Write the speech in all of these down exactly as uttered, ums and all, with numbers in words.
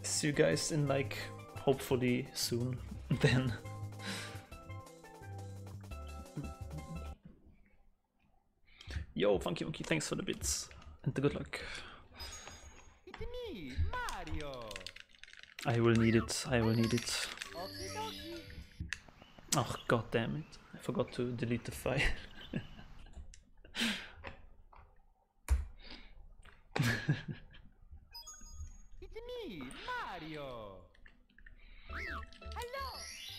See you guys in like hopefully soon then. Yo, Funky Monkey, thanks for the bits and the good luck. It's me, Mario. I will need it, I will need it. Oh, god damn it. I forgot to delete the file. It's me, Mario. Hello.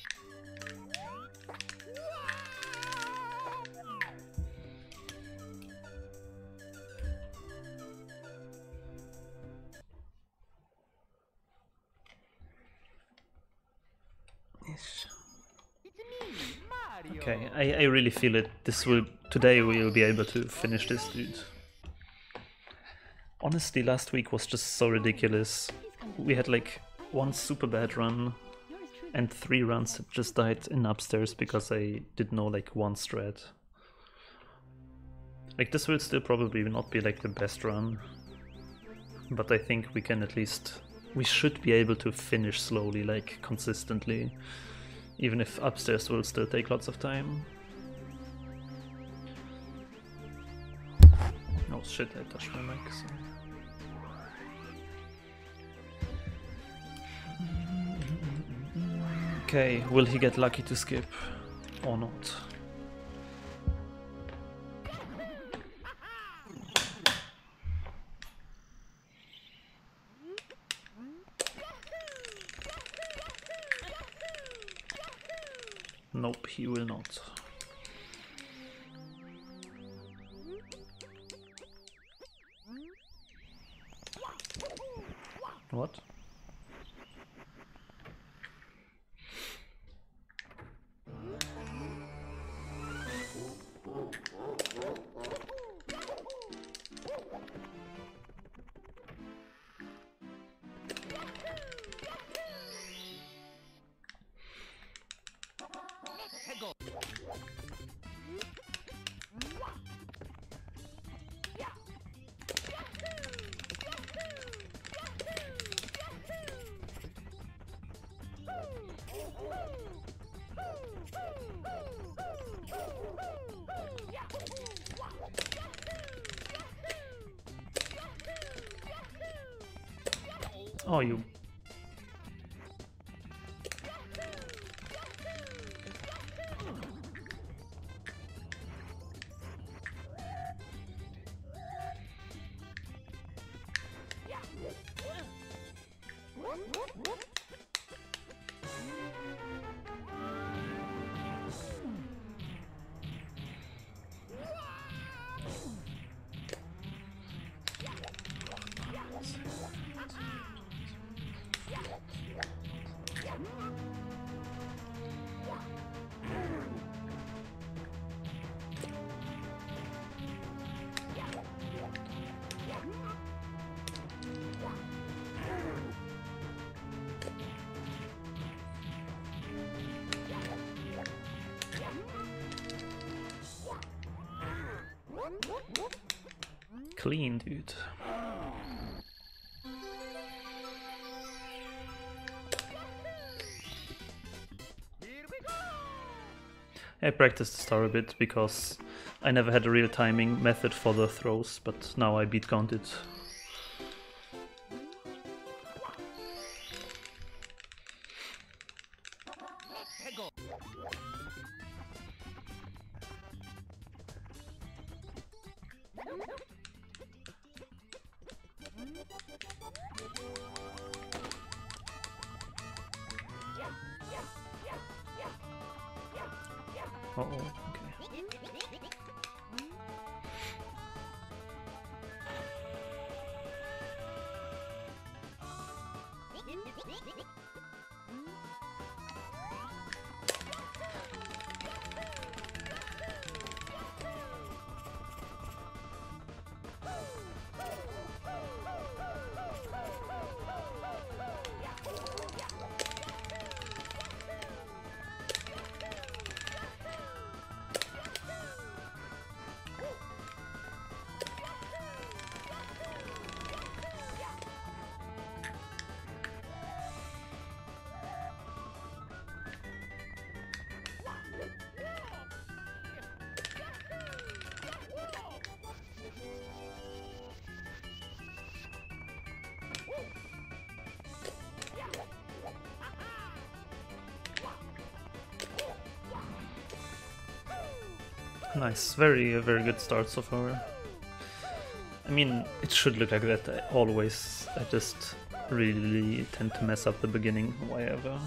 Ish. It's me, Mario. Okay, I, I really feel it. This will today we will be able to finish this, dude. Honestly, last week was just so ridiculous. We had like one super bad run and three runs that just died in upstairs because I didn't know like one strat. Like this will still probably not be like the best run, but I think we can at least, we should be able to finish slowly, like consistently, even if upstairs will still take lots of time. Oh shit, I touched my mic. So. Okay, will he get lucky to skip or not? Nope, he will not. What? Oh, you. Clean, dude. I practiced the star a bit because I never had a real timing method for the throws, but now I beat count it. Uh oh, okay. Nice, very, a very good start so far. I mean, it should look like that always. I just really tend to mess up the beginning, why ever.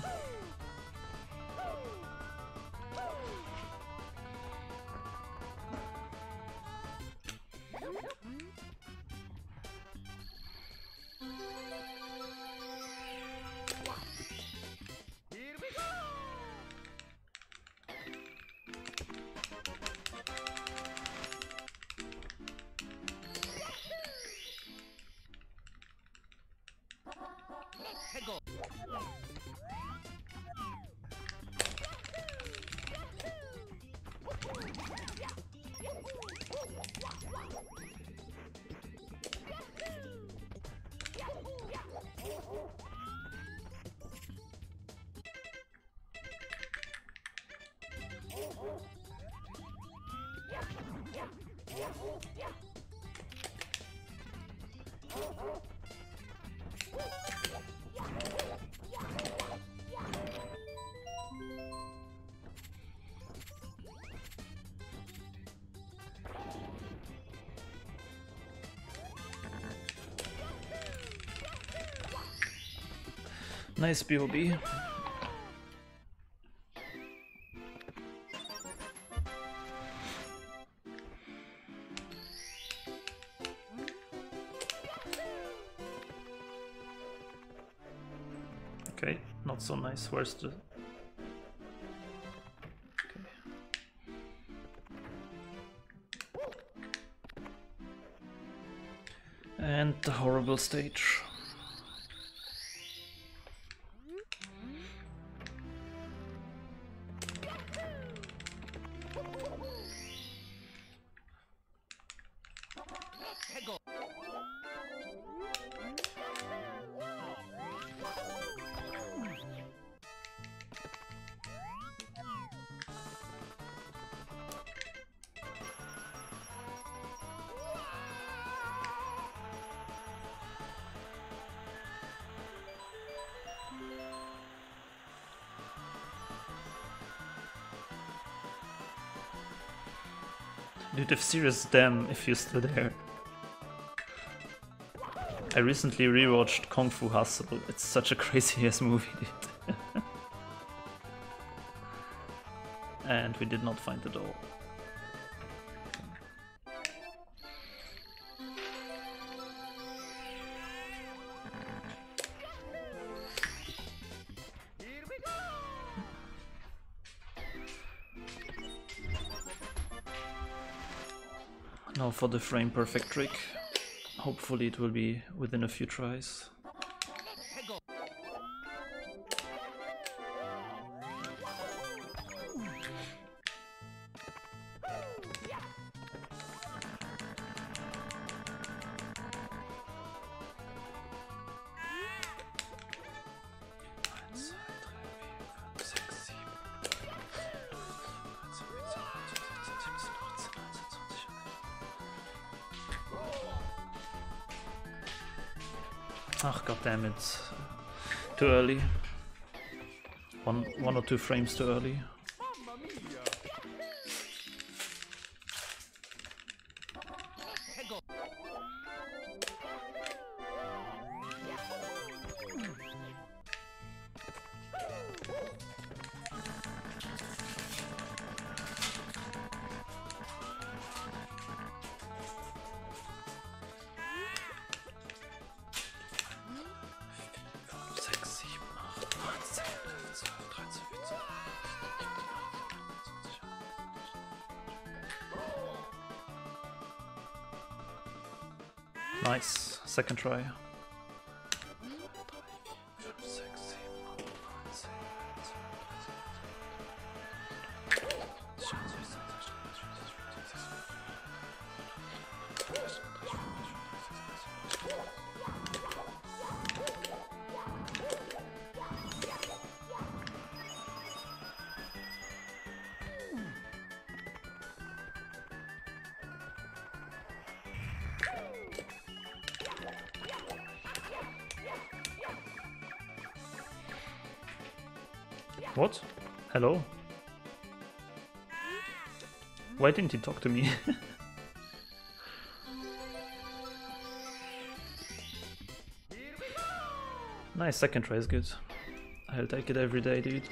Nice B O B. Okay, not so nice. Where's the... Okay. And the horrible stage. Dude, if serious damn if you're still there. I recently rewatched Kung Fu Hustle. It's such a crazy ass movie, dude. And we did not find the door. Now for the frame perfect trick. Hopefully it will be within a few tries. Ach, god damn it. Too early. One one or two frames too early. Nice, second try. What? Hello? Why didn't he talk to me? Nice, second try is good. I'll take it every day, dude.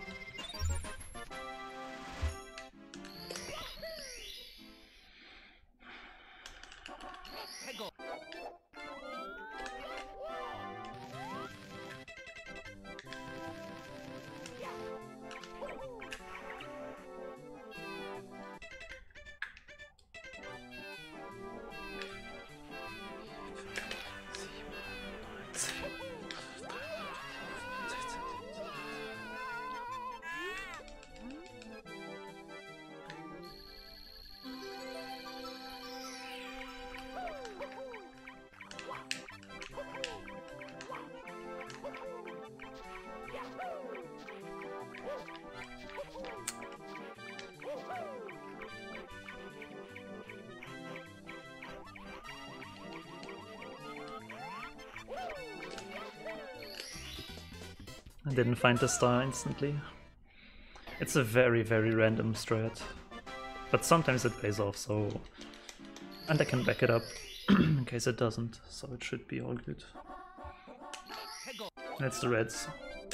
I didn't find the star instantly. It's a very, very random strat. But sometimes it pays off, so... And I can back it up in case it doesn't, so it should be all good. That's the reds.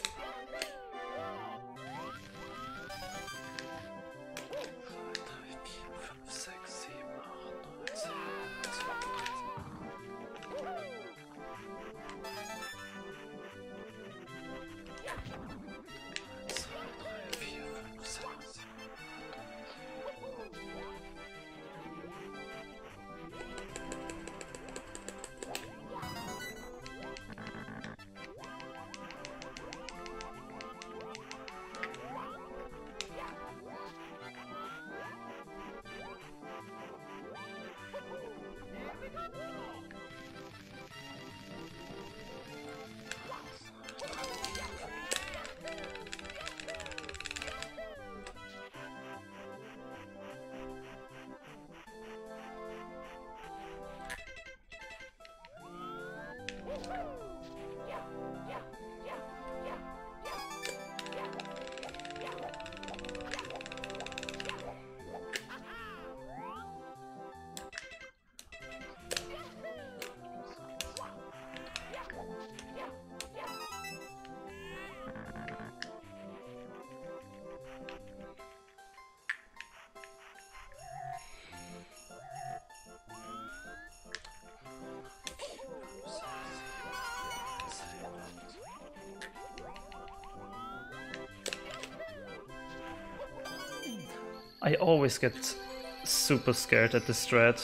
I always get super scared at this strat.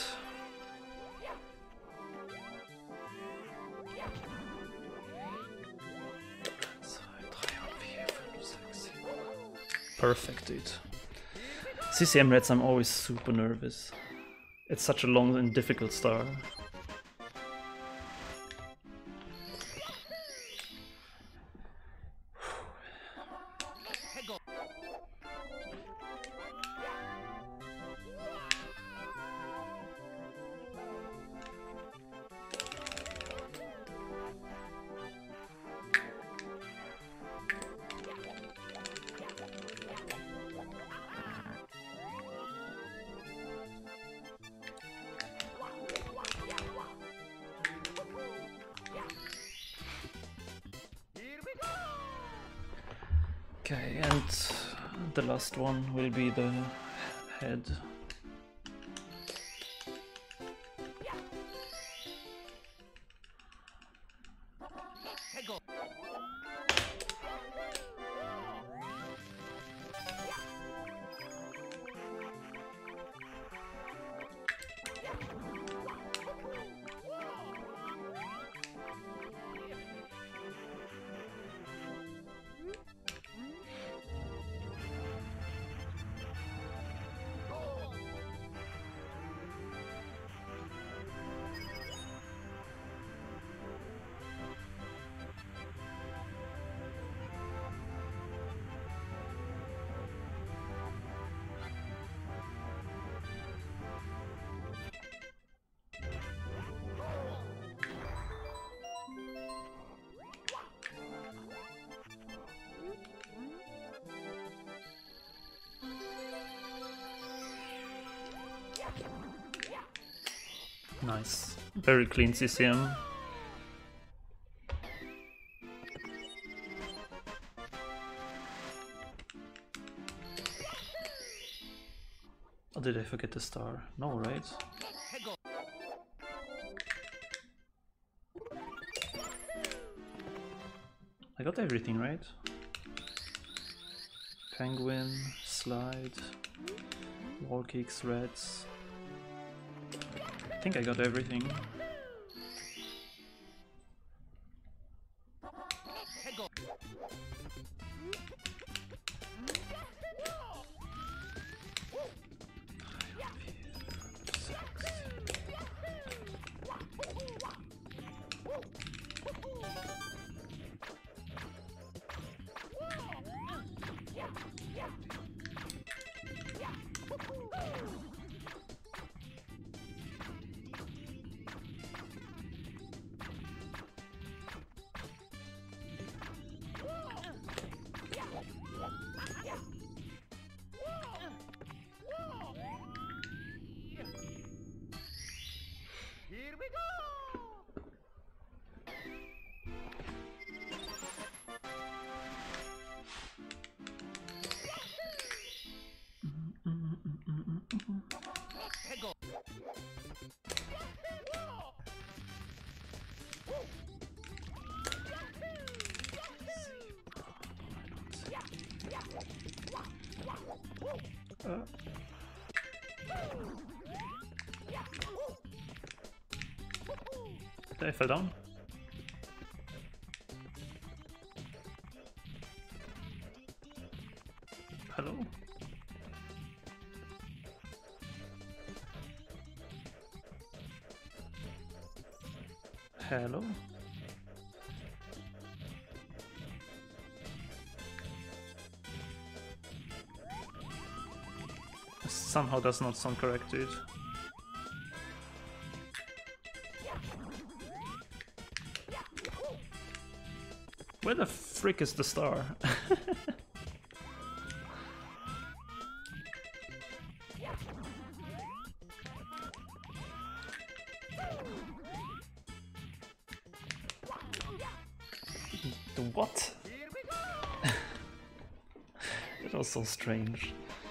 Perfect, dude. C C M Reds, I'm always super nervous. It's such a long and difficult star. Okay, and the last one will be the head. Nice. Very clean C C M. Or did I forget the star? No, right? I got everything, right? Penguin, slide, wall kicks, reds. I think I got everything. Here we go! Uh. Did I fall down? Hello? Hello? This somehow does not sound correct, dude. Where the frick is the star? The what? That was so strange.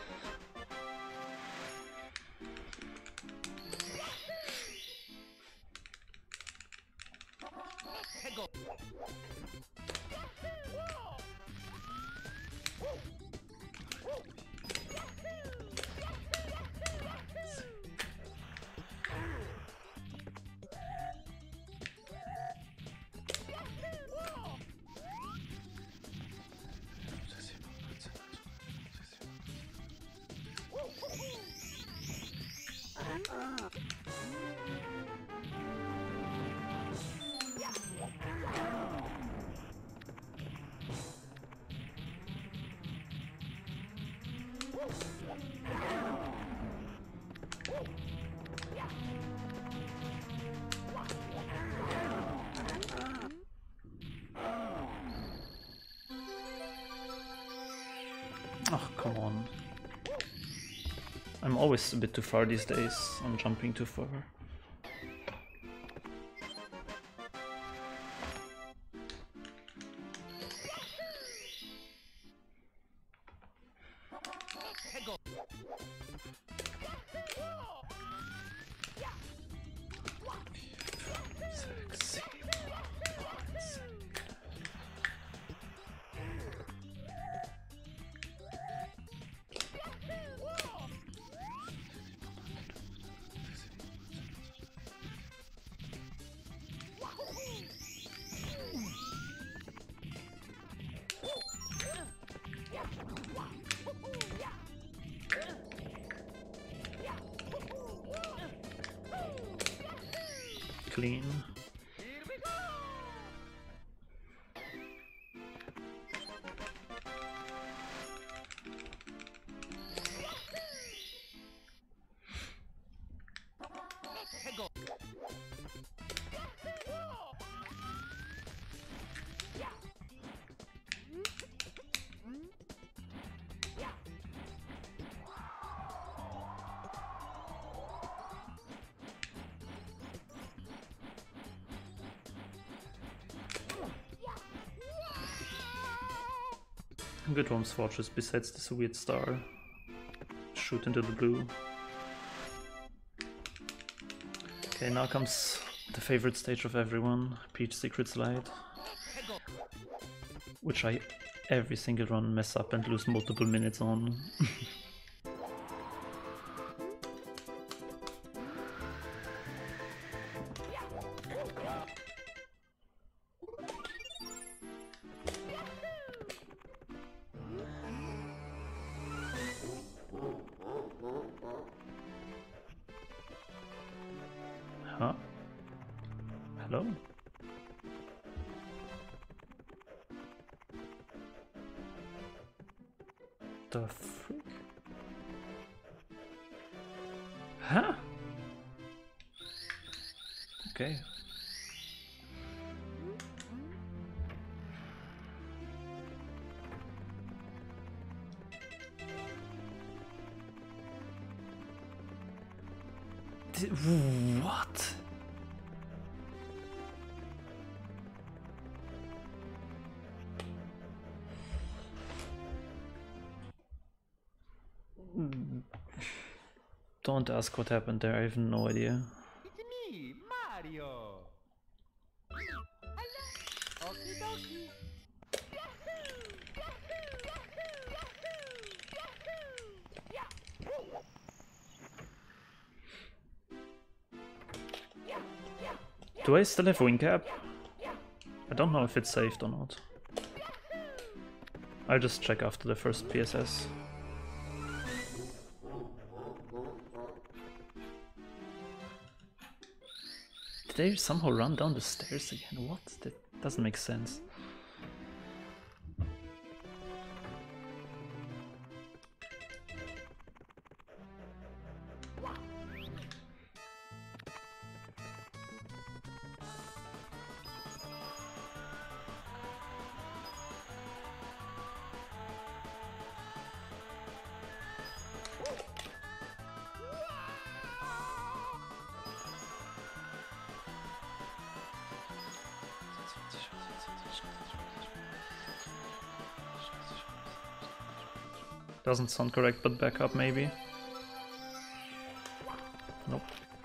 Oh, come on. I'm always a bit too far these days. I'm jumping too far. Clean. Good Worm's Fortress besides this weird star. Shoot into the blue. Okay, now comes the favorite stage of everyone, Peach Secret Slide. Which I every single run mess up and lose multiple minutes on. Huh? Hello? The frick? Huh? Okay. Did, what? Don't ask what happened there, I have no idea. It's me, Mario. Okie dokie. Do I still have wing cap? I don't know if it's saved or not. I'll just check after the first P S S. Did they somehow run down the stairs again? What? That doesn't make sense. Doesn't sound correct, but back up maybe. Nope.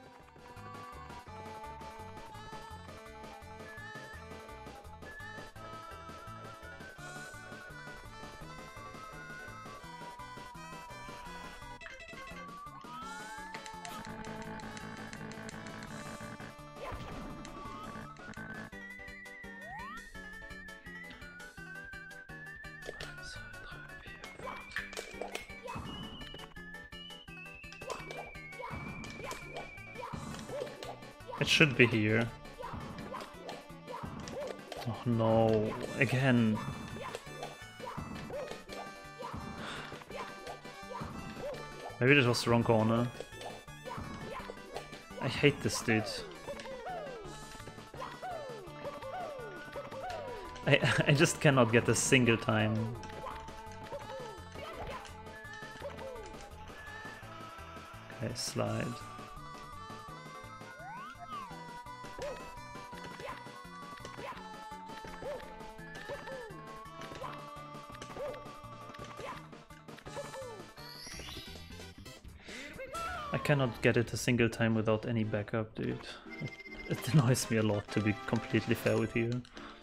It should be here. Oh no, again. Maybe this was the wrong corner. I hate this dude. I, I just cannot get a single time. Okay, slide. I cannot get it a single time without any backup, dude. It, it annoys me a lot, to be completely fair with you.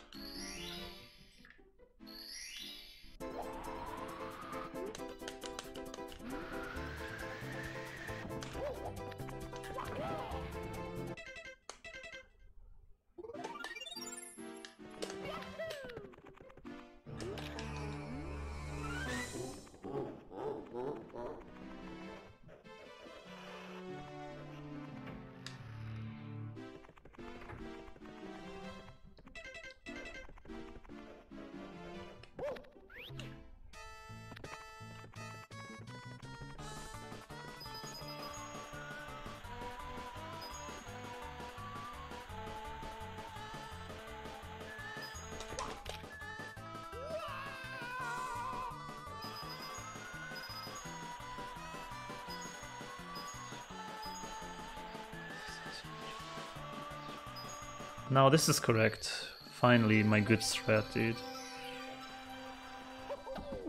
Now this is correct. Finally, my good strat, dude.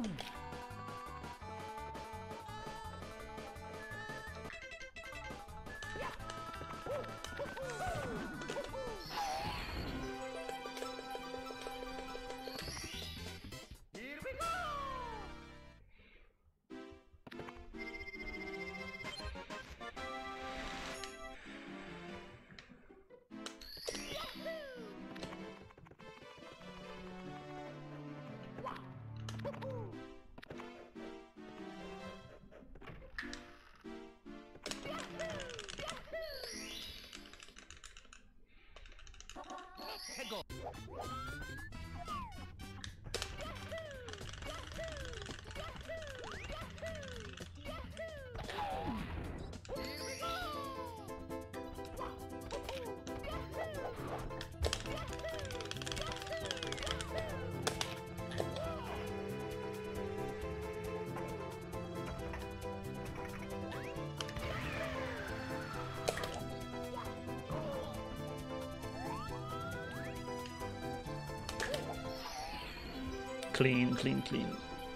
Clean, clean, clean.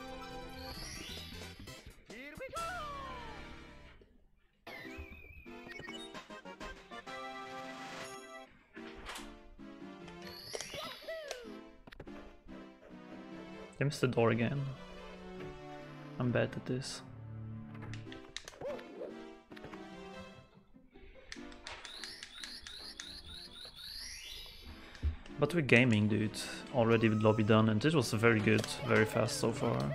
I missed the door again. I'm bad at this. But we're gaming, dude, already with lobby done, and it was very good, very fast so far.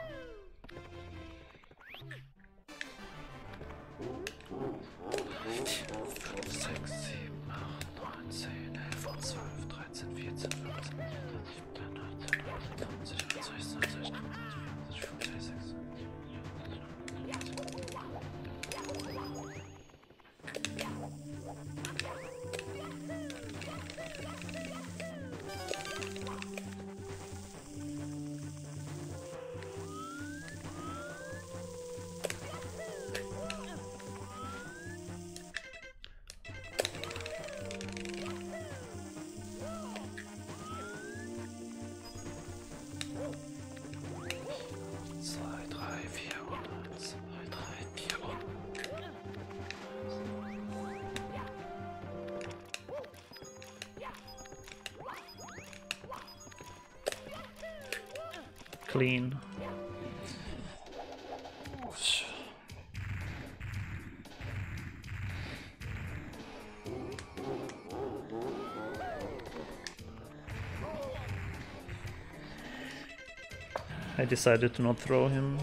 Clean. I decided to not throw him.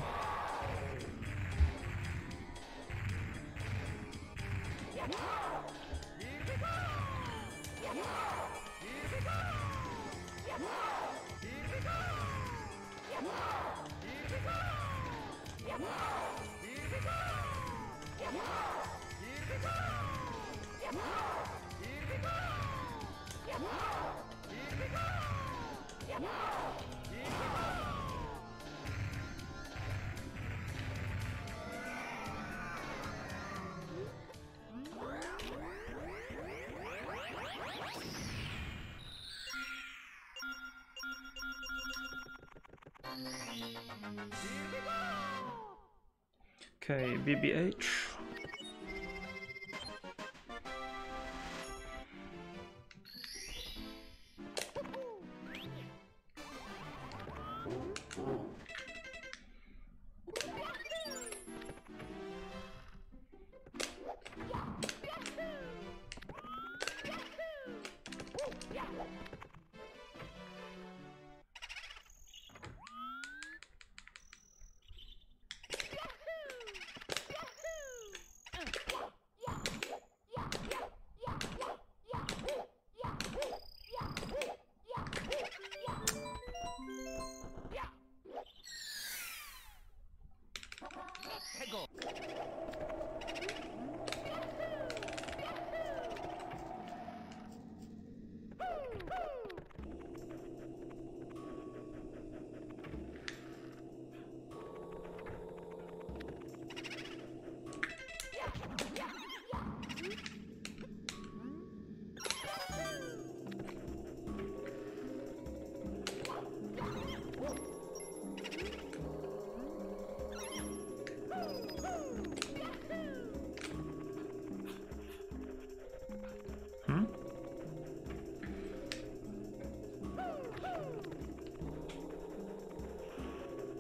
Okay, B B H.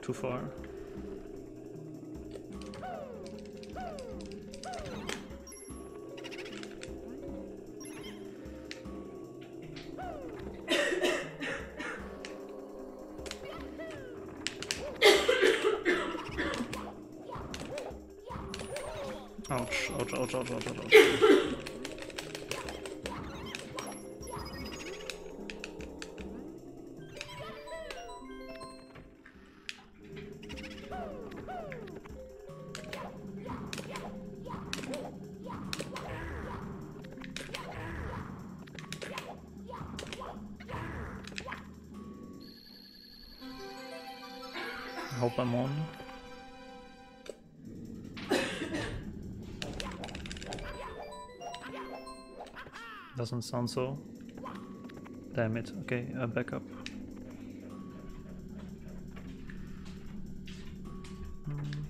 too far. Ouch, ouch, ouch, ouch, ouch, ouch, ouch. I hope I'm on. Doesn't sound so. Damn it. Okay, uh, back up. Hmm.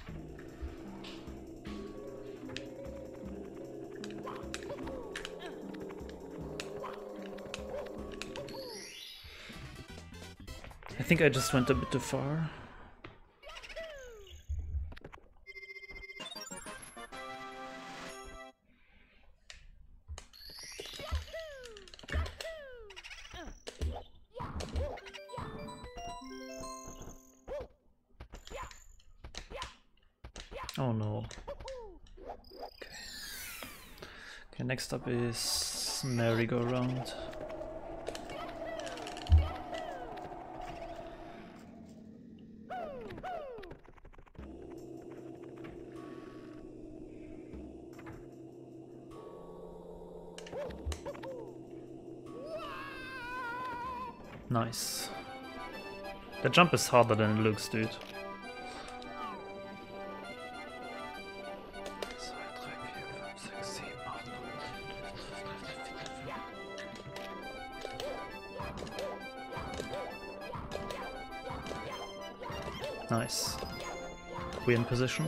I think I just went a bit too far. Oh no. Okay. Okay, next up is merry-go-round. Nice. The jump is harder than it looks, dude. Nice. We in position.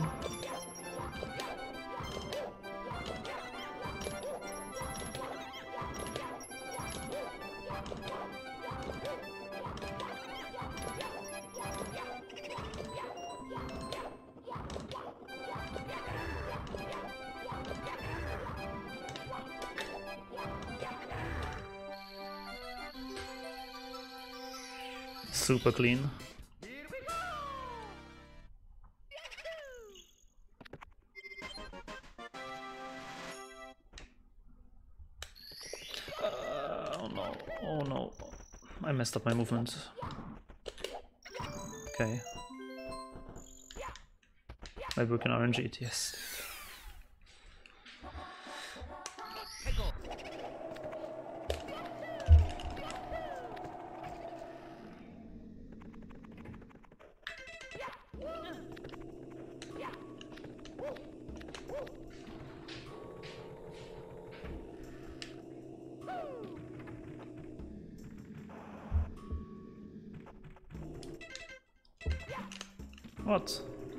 Super clean. Oh no, I messed up my movement. Okay. Maybe we can R N G it, yes. What?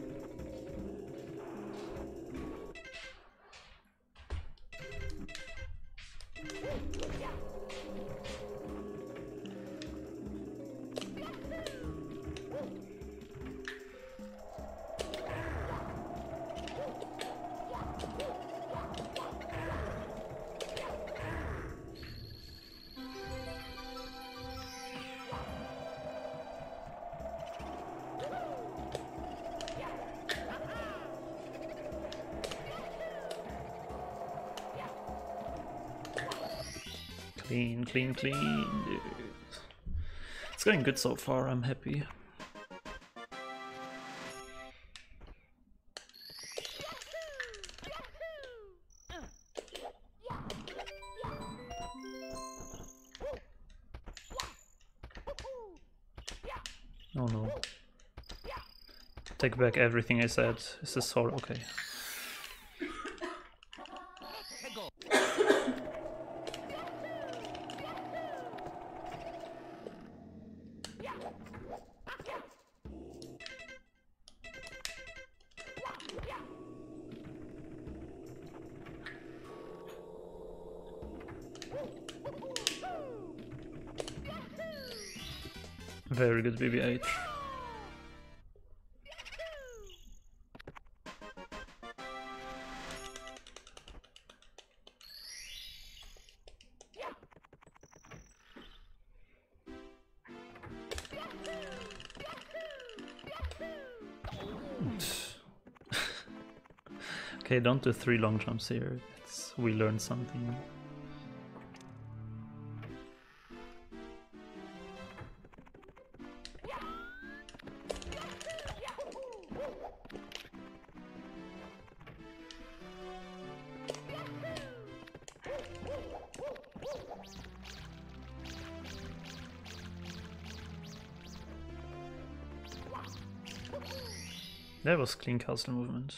Clean, clean, clean, dude. It's going good so far, I'm happy. Oh no. Take back everything I said. Is this hard? Okay. Very good B B H. Okay, don't do three long jumps here. It's, we learned something. That was clean castle movement.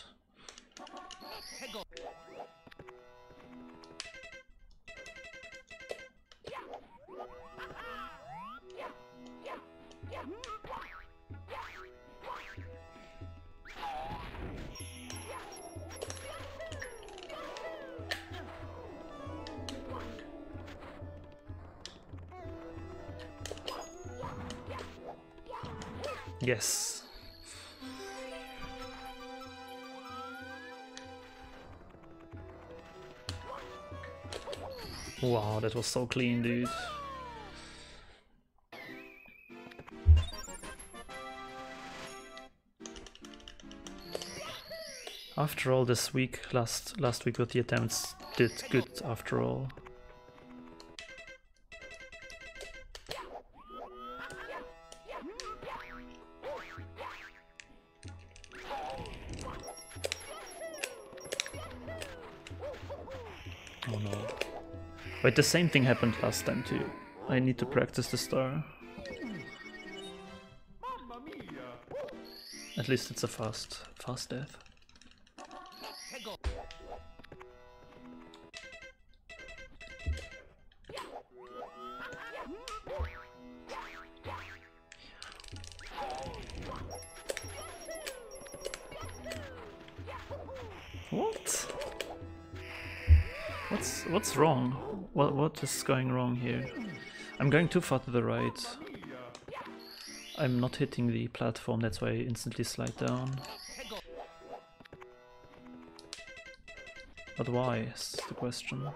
Yes. Wow, that was so clean, dude. After all, this week, last last week with the attempts did good after all. Oh no. Wait, the same thing happened last time too. I need to practice the star. At least it's a fast, fast death. What? What's what's wrong? What what is going wrong here? I'm going too far to the right. I'm not hitting the platform, that's why I instantly slide down. But why is the question.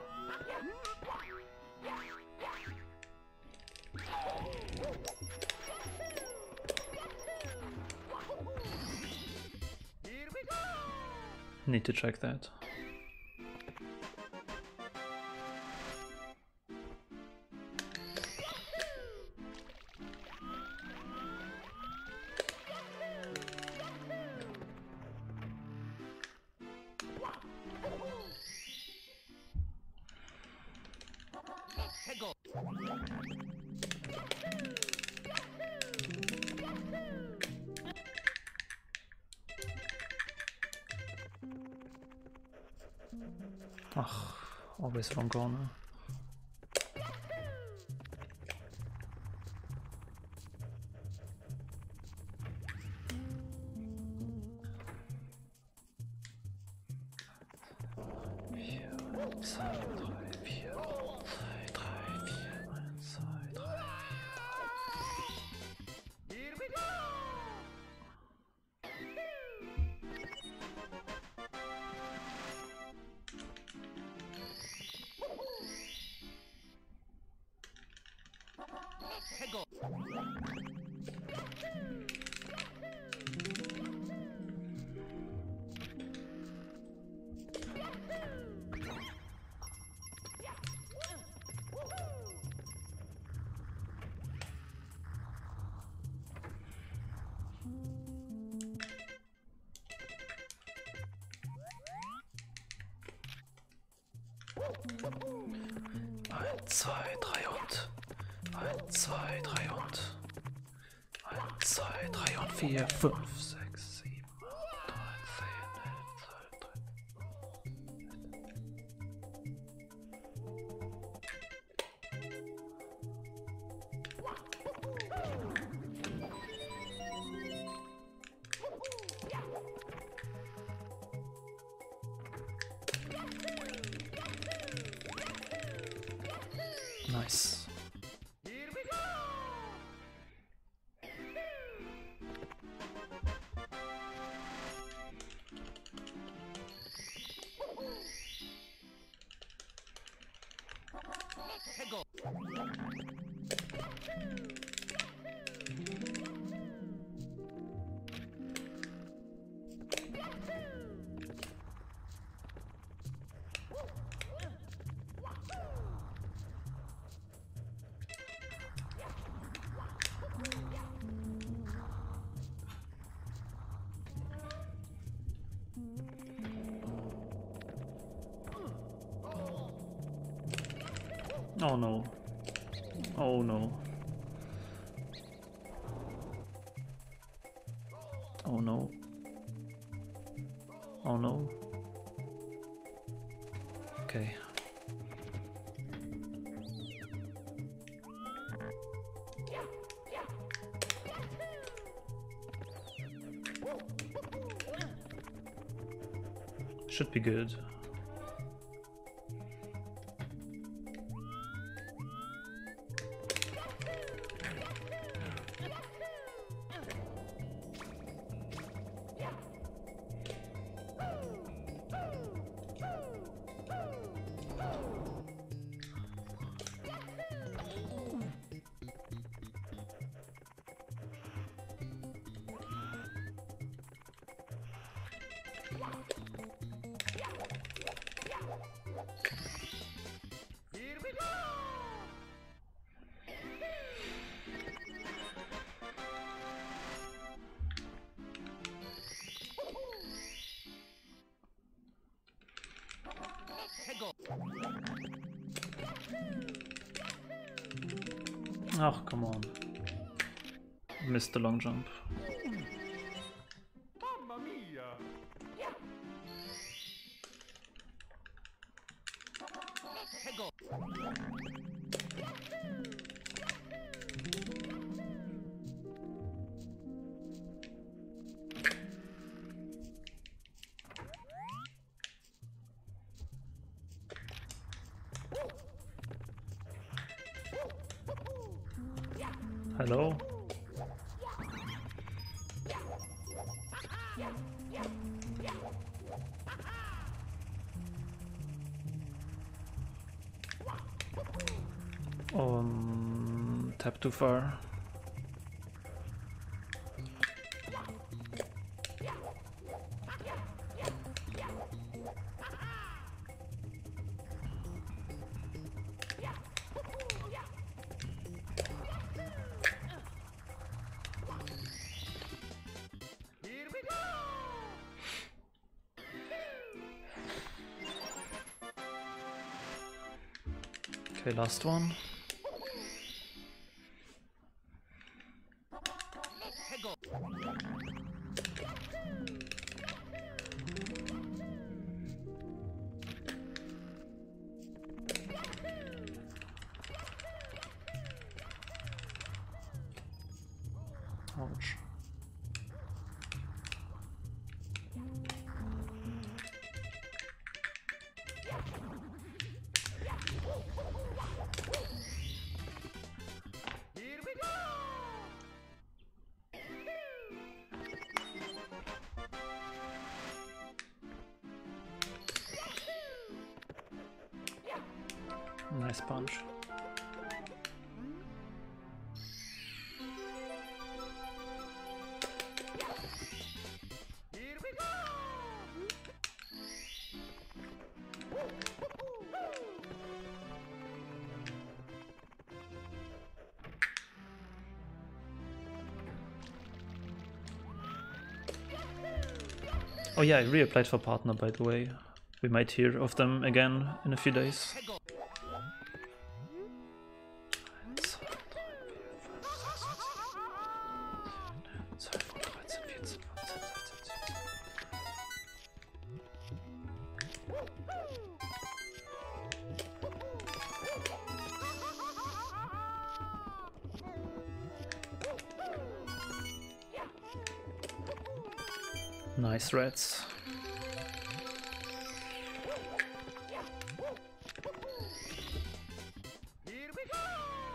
Need to check that. Ach, always wrong corner. eins, zwei, drei und eins, zwei, drei und eins, zwei, drei und vier, fünf, sechs, sieben, acht, neun, zehn, elf, zwölf, dreizehn. Nice. Oh no. Oh no. Oh no. Oh no. Okay. Should be good. Here we go! Oh, come on. Missed the long jump. Mamma mia! Hello? Um, tap too far. Here we go! Okay, last one. Ouch. Here we go! Nice punch. Here we go! Oh yeah, I reapplied for partner, by the way. We might hear of them again in a few days. Nice rats. Here we go!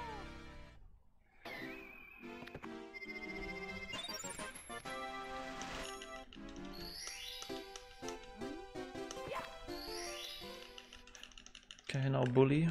Okay, now bully.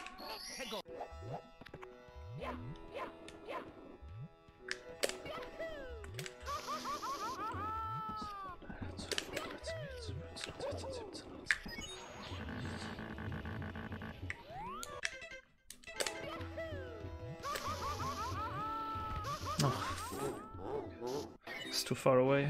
Oh. It's too far away.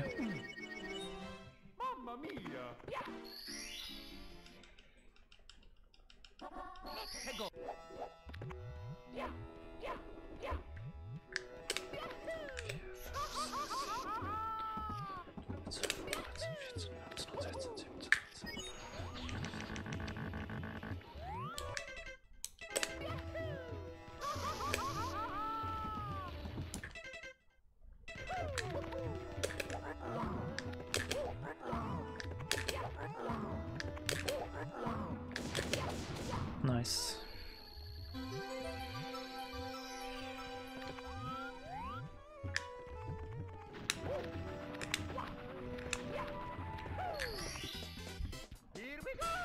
Mamma mia! Nice. Here we go!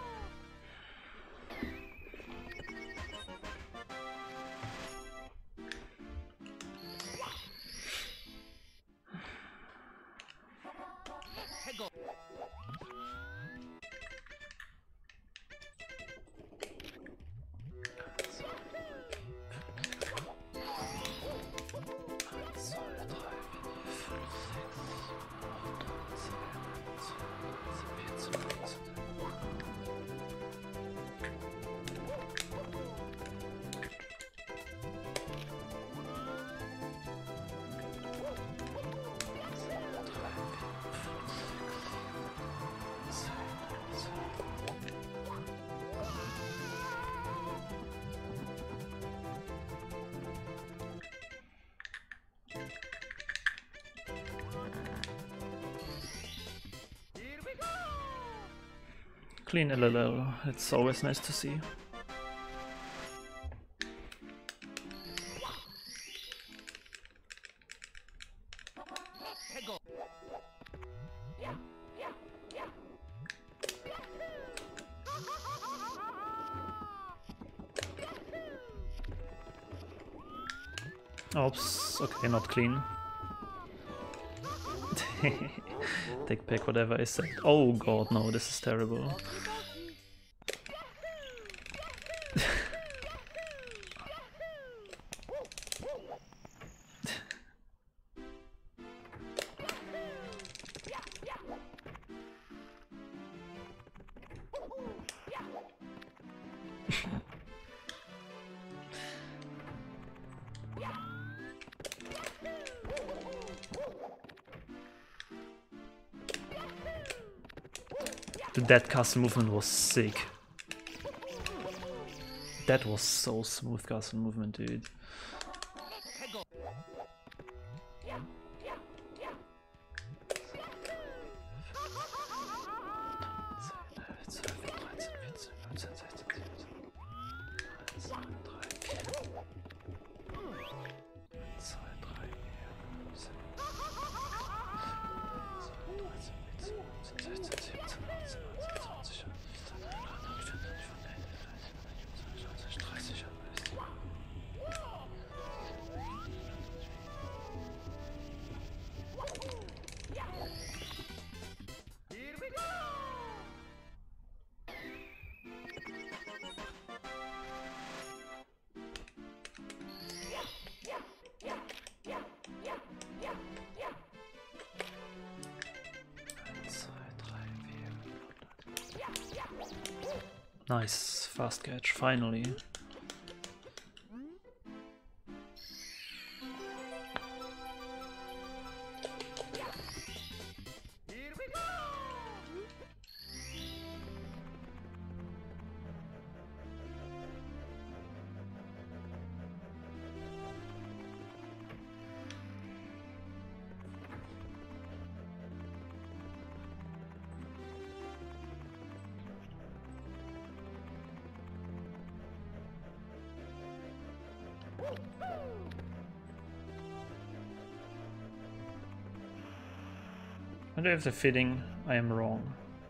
Here we go! Clean L L L, it's always nice to see. Oops, okay, not clean. Take back whatever I said. Oh god, no, this is terrible. Dude, that castle movement was sick. That was so smooth castle movement, dude. Nice, fast catch, finally. Here we go! I wonder if the feeling I am wrong.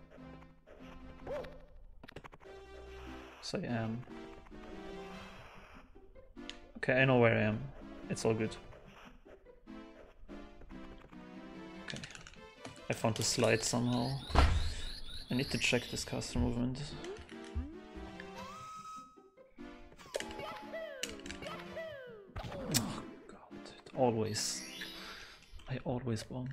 So I am. Okay, I know where I am. It's all good. Okay. I found the slide somehow. I need to check this caster movement. Oh god, it always. I always bonk.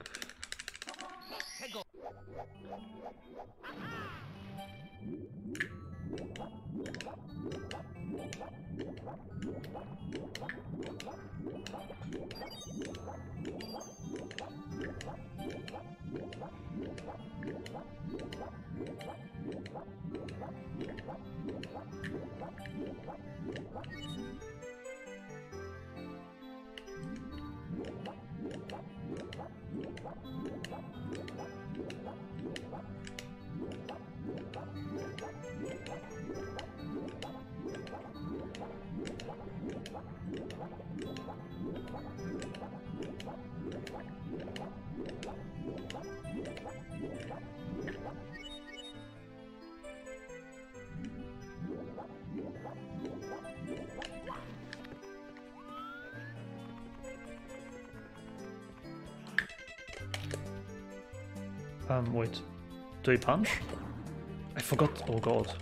Um, wait. Do he punch? I forgot. Oh god.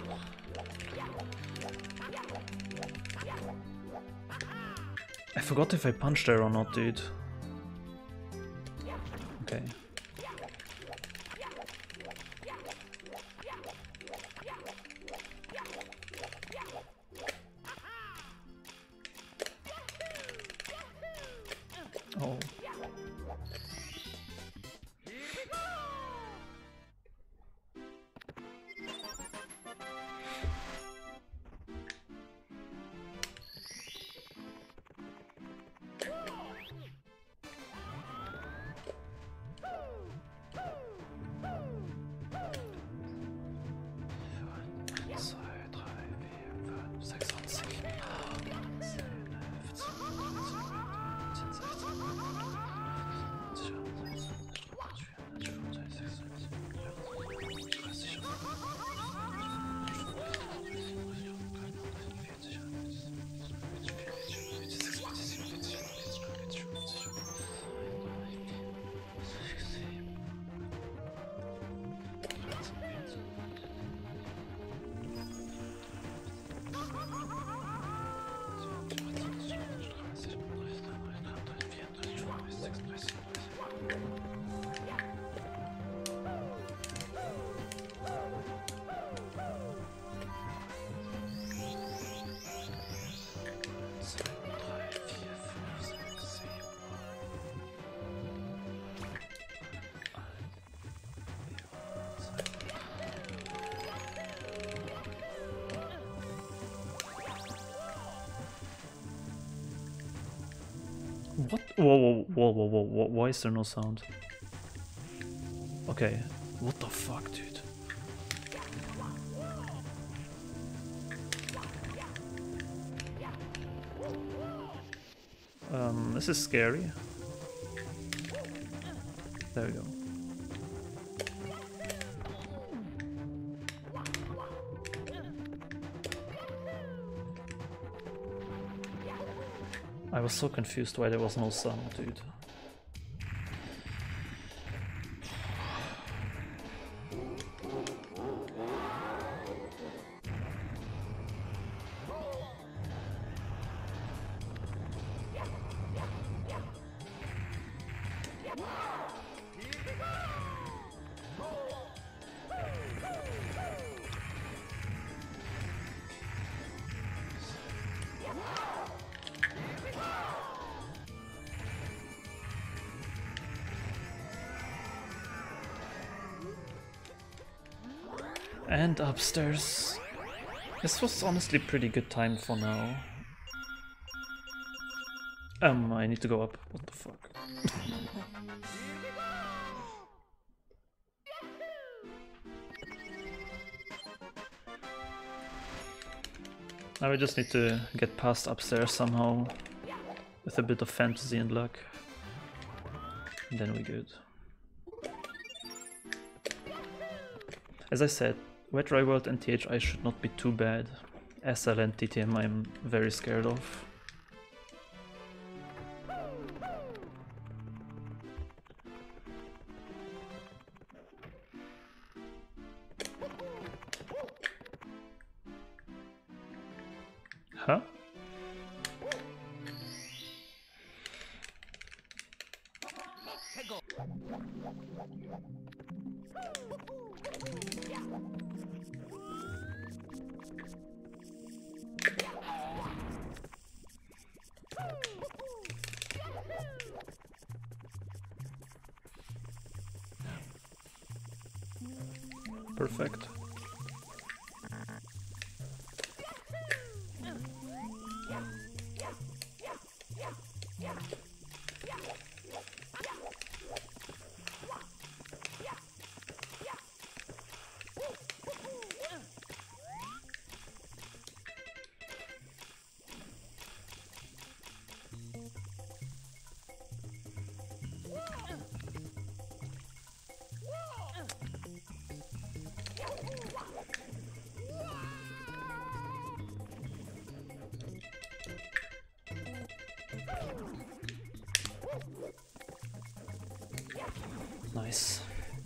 I forgot if I punched there or not, dude. Okay. Oh. What? Whoa, whoa, whoa, whoa, whoa, whoa, why is there no sound? Okay, what the fuck, dude? Um, this is scary. There we go. I was so confused why there was no sound, dude. And upstairs. This was honestly pretty good time for now. Um, I need to go up. What the fuck? Now we just need to get past upstairs somehow. With a bit of fantasy and luck. And then we're good. As I said, Wet Dry World and T H I should not be too bad. S L and T T M I'm very scared of. Huh? Perfect. Nice.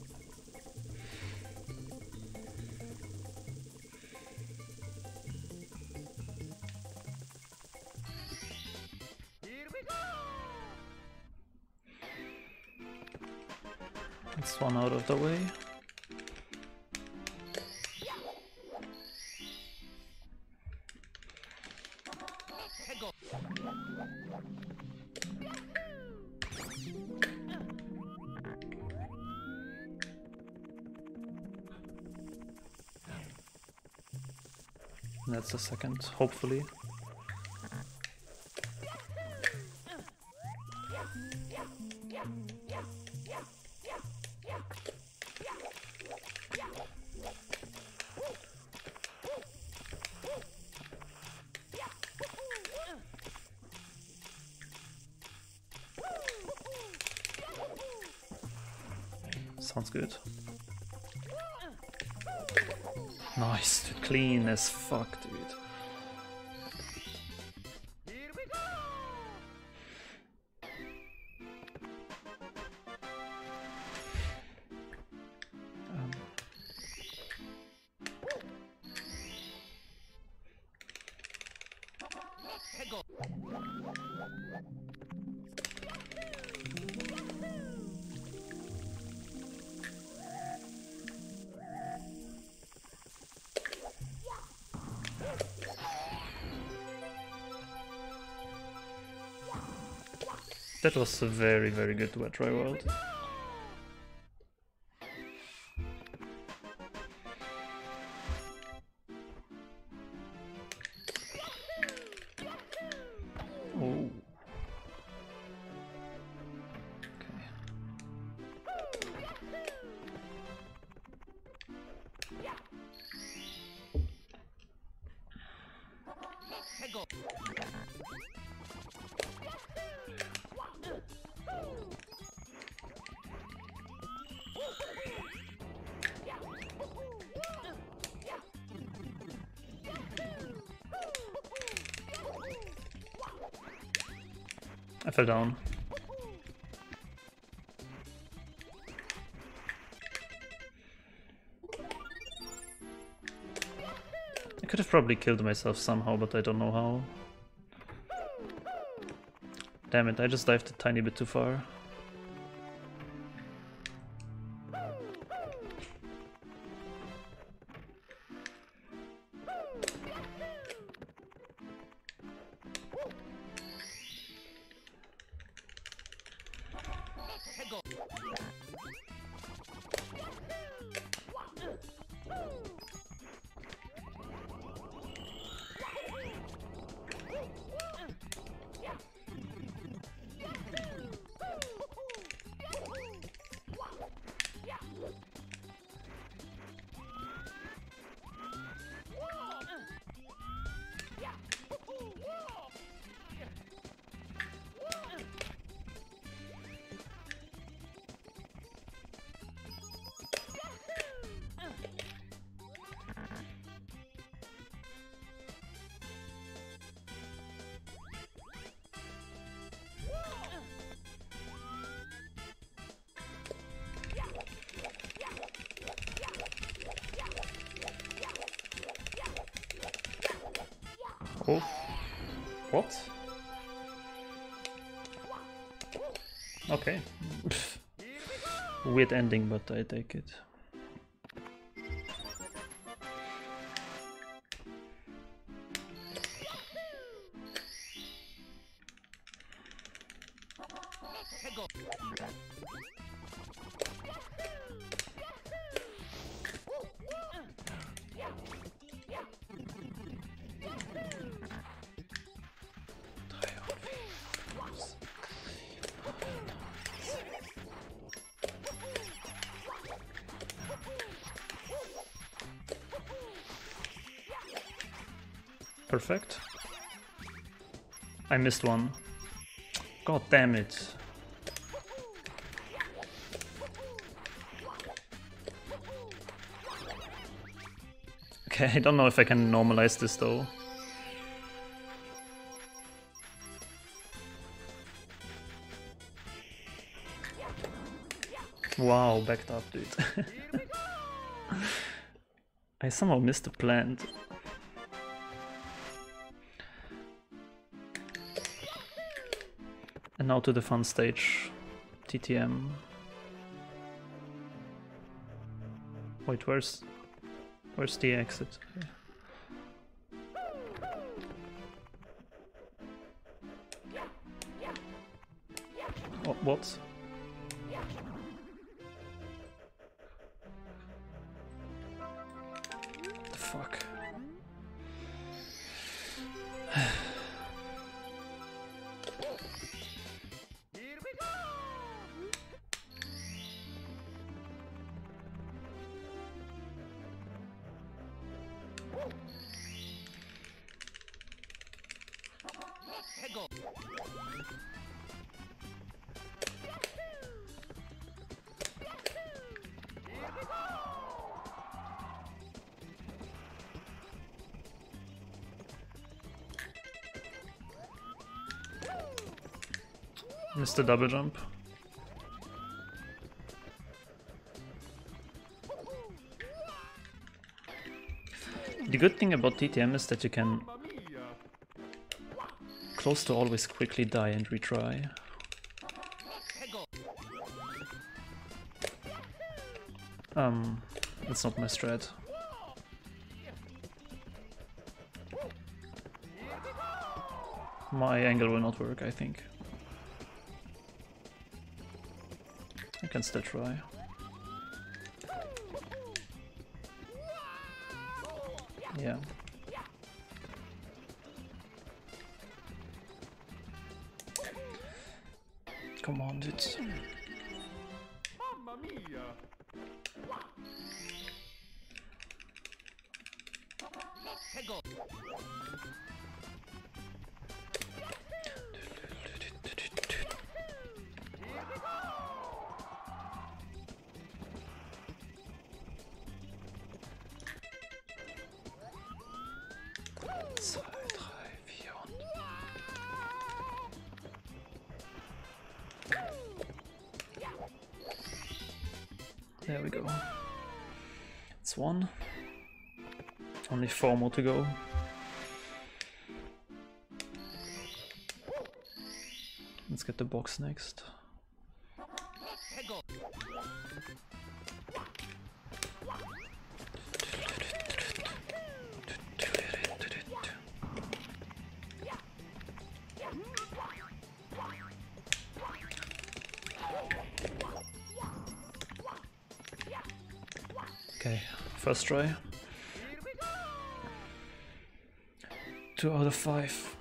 Here we go! That's one out of the way. That's the second, hopefully. Sounds good. Nice, dude. Clean as fuck, dude. Here we go! Um. That was a very, very good wet dry world. Oh. Okay. I fell down. I could have probably killed myself somehow, but I don't know how. Damn it, I just dived a tiny bit too far. Oh. What? Okay. Weird ending, but I take it. Perfect. I missed one. God damn it. Okay, I don't know if I can normalize this though. Wow, backed up, dude. I somehow missed the plant. And now to the fun stage, T T M. Wait, where's where's the exit? Oh, what? The fuck? Missed the double jump. The good thing about T T M is that you can close to always quickly die and retry. Um, that's not my strat. My angle will not work, I think. I can still try. Yeah. Come on, dude. Mamma mia! There we go. It's one. Only four more to go. Let's get the box next. Okay, first try. Two out of five.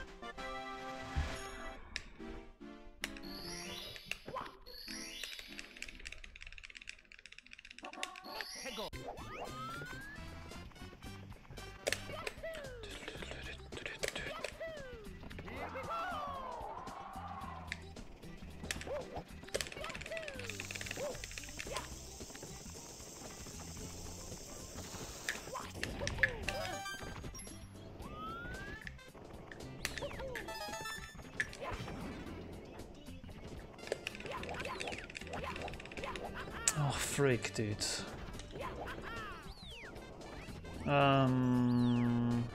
Oh, frick, dude. Um...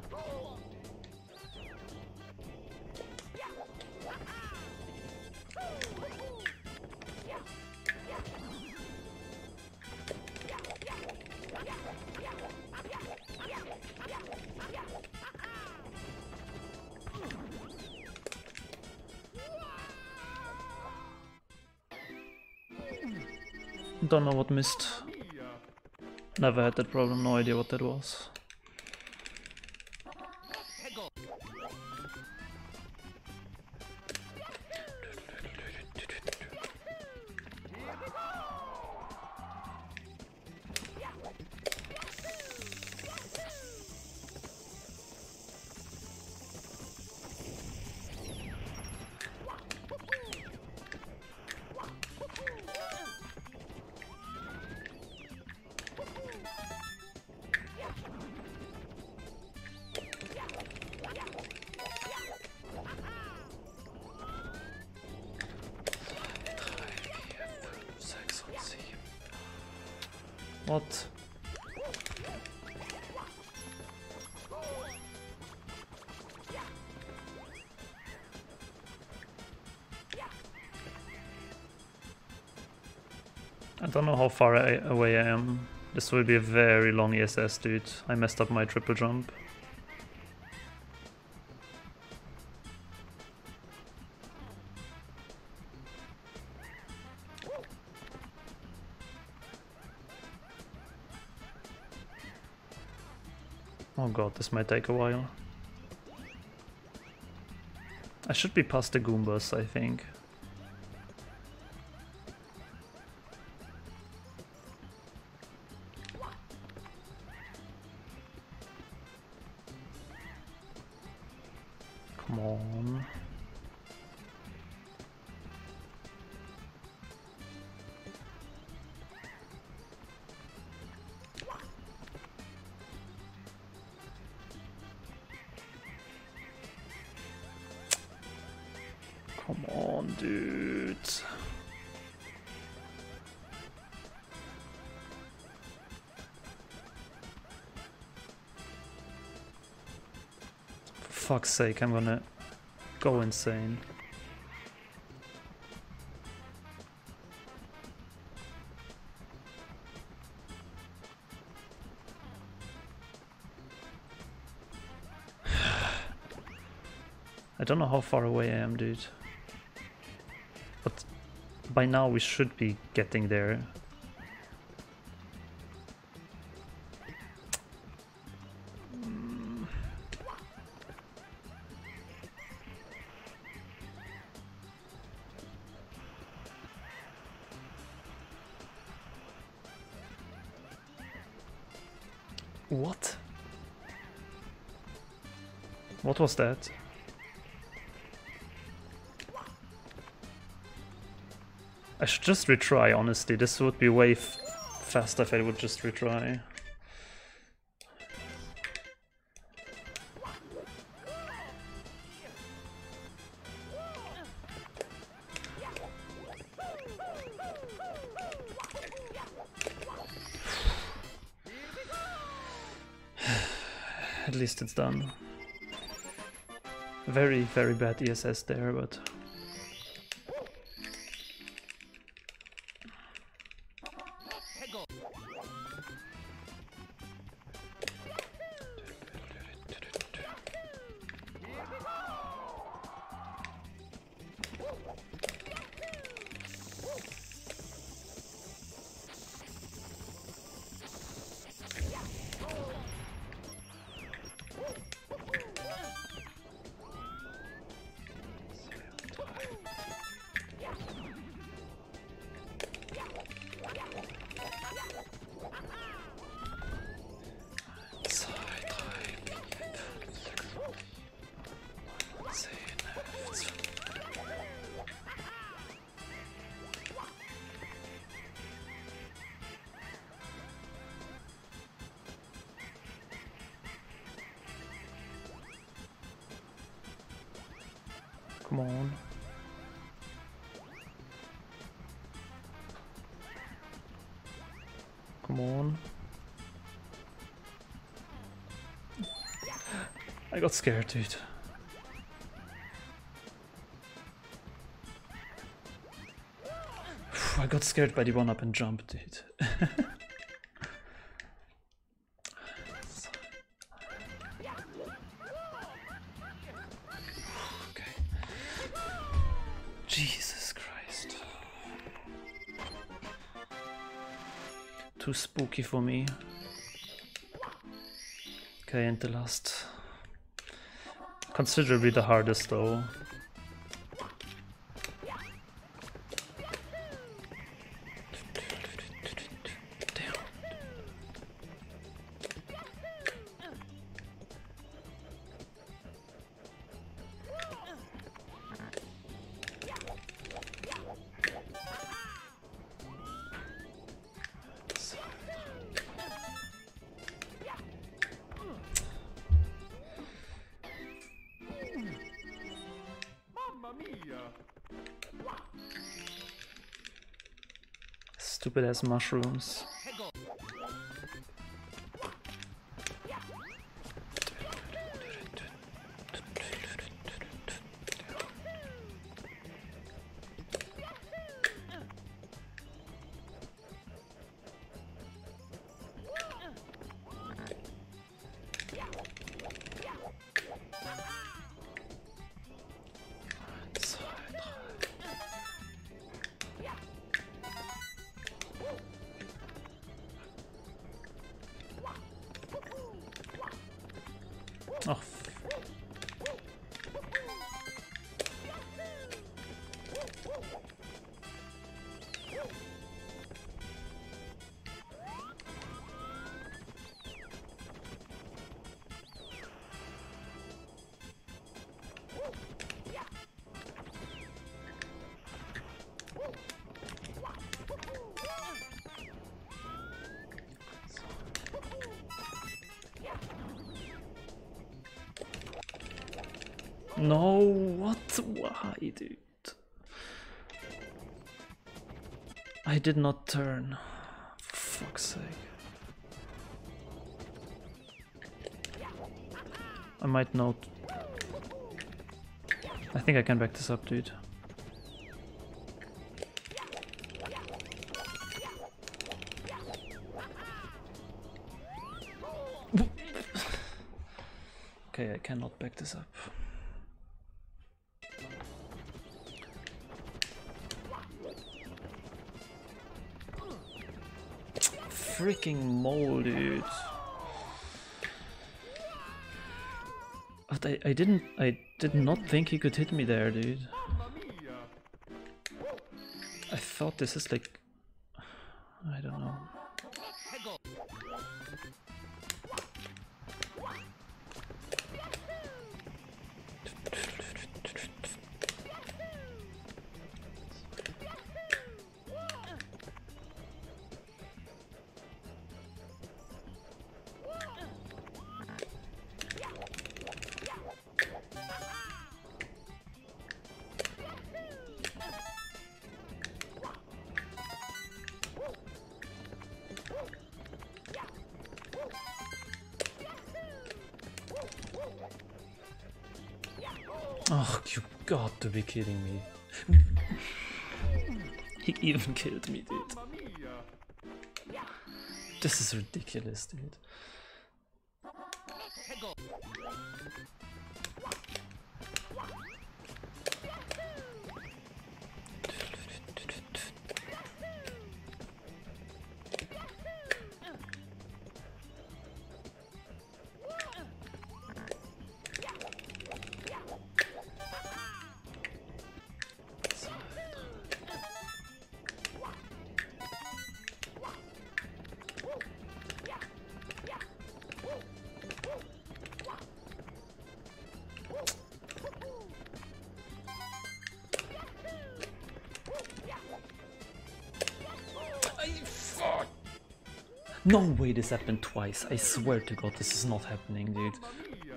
Don't know what missed. Never had that problem, no idea what that was. What? I don't know how far I, away I am. This will be a very long E S S, dude. I messed up my triple jump. Oh god, this might take a while. I should be past the Goombas, I think. Come on. Come on, dude. For fuck's sake, I'm gonna go insane. I don't know how far away I am, dude. But by now we should be getting there. Mm. What? What was that? I should just retry, honestly. This would be way f faster if I would just retry. At least it's done. Very, very bad E S S there, but... Come on. Come on. I got scared, dude. I got scared by the one up and jump, dude. Jesus Christ. Too spooky for me. Okay, and the last, considerably the hardest though. Mamma mia! Stupid ass mushrooms. Oh, no, what? Why, dude? I did not turn. For fuck's sake. I might not. I think I can back this up, dude. Okay, I cannot back this up. Freaking mole, dude. But I, I didn't I did not think he could hit me there, dude. Mamma mia! I thought this is like, I don't know. Oh, you got to be kidding me. He even killed me, dude. Mamma mia! This is ridiculous, dude. No way this happened twice. I swear to God, this is not happening, dude. Mamma mia!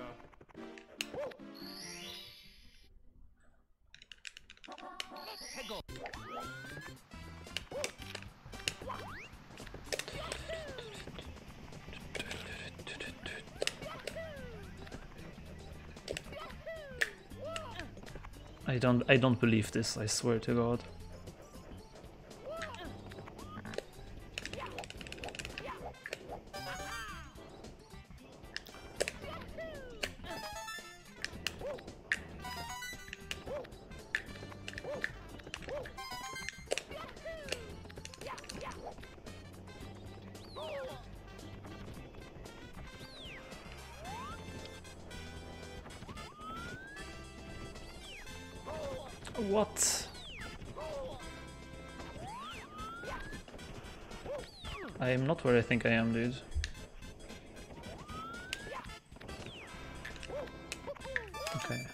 I don't I don't believe this, I swear to God. What? I am not where I think I am, dude. Okay.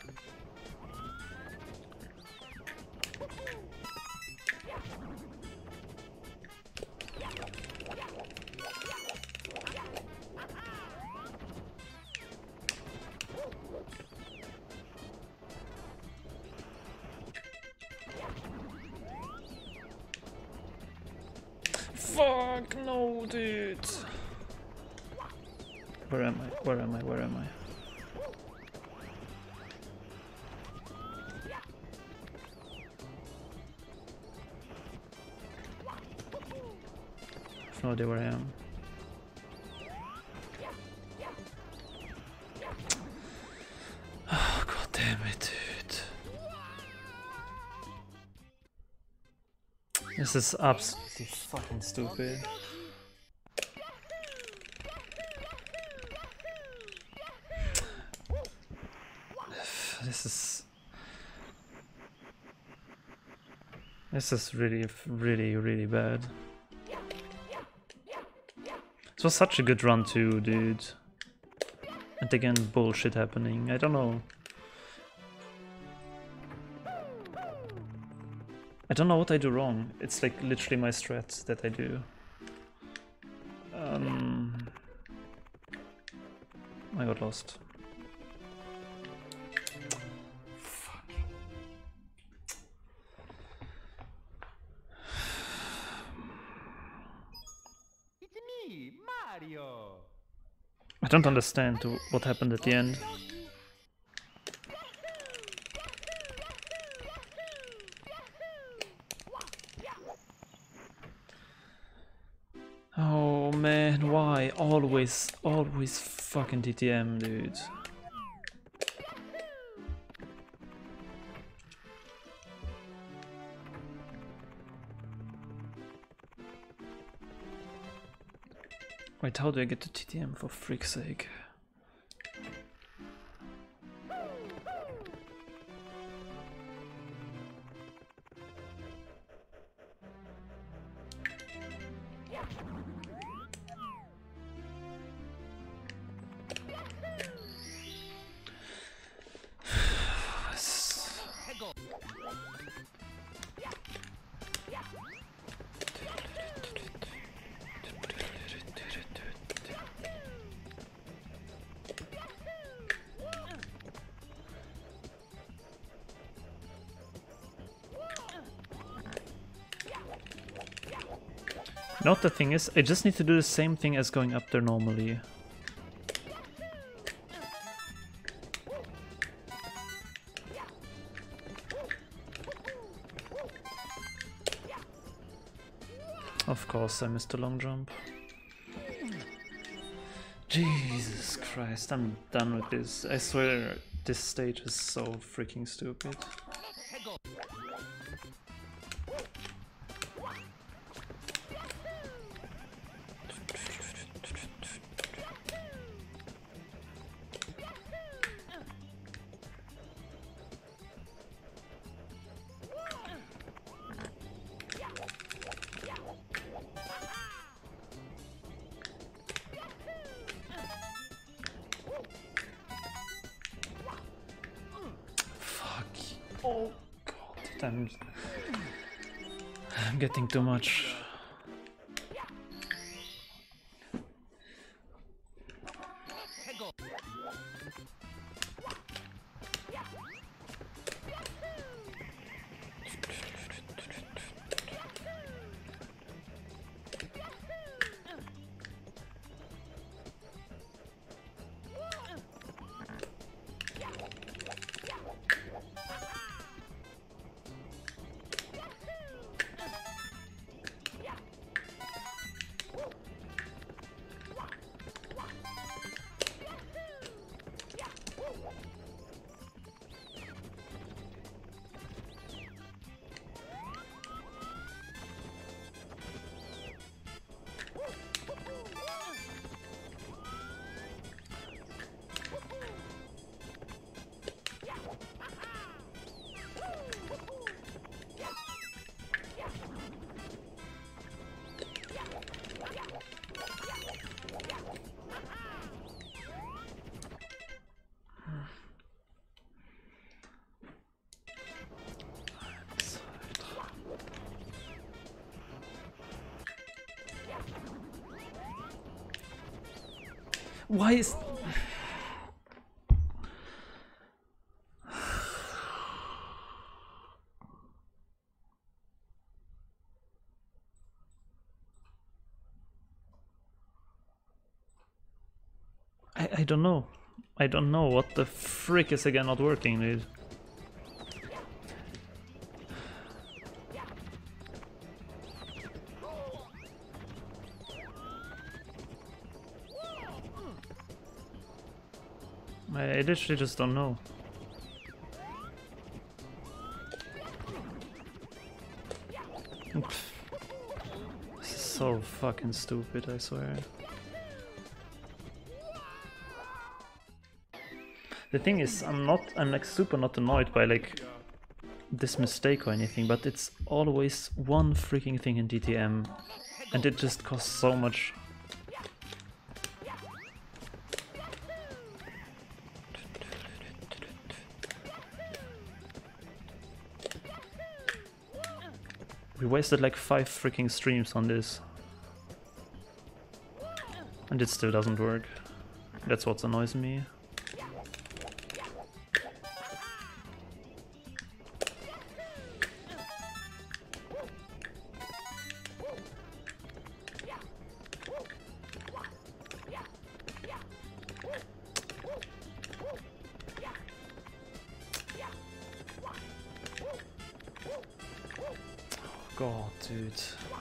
Fuck no, dude. Where am I? Where am I? Where am I? I have no idea where I am. Oh, god damn it, dude. This is absolutely fucking stupid. This is... This is really, really, really bad. This was such a good run too, dude. And again, bullshit happening. I don't know. I don't know what I do wrong. It's like literally my strats that I do. Um, I got lost. It's me, Mario. I don't understand what happened at the end. Oh man, why? Always, always fucking T T M, dude. Wait, how do I get to T T M for freak's sake? You know what the thing is? I just need to do the same thing as going up there normally. Of course I missed a long jump. Jesus Christ, I'm done with this. I swear this stage is so freaking stupid. Oh god, I'm, I'm getting too much. Why is... I, I don't know. I don't know what the frick is again not working, dude. I, I literally just don't know. This is so fucking stupid, I swear. The thing is, I'm not, I'm like super not annoyed by like this mistake or anything, but it's always one freaking thing in D T M, and it just costs so much. We wasted like five freaking streams on this, and it still doesn't work. That's what annoys me. God, dude.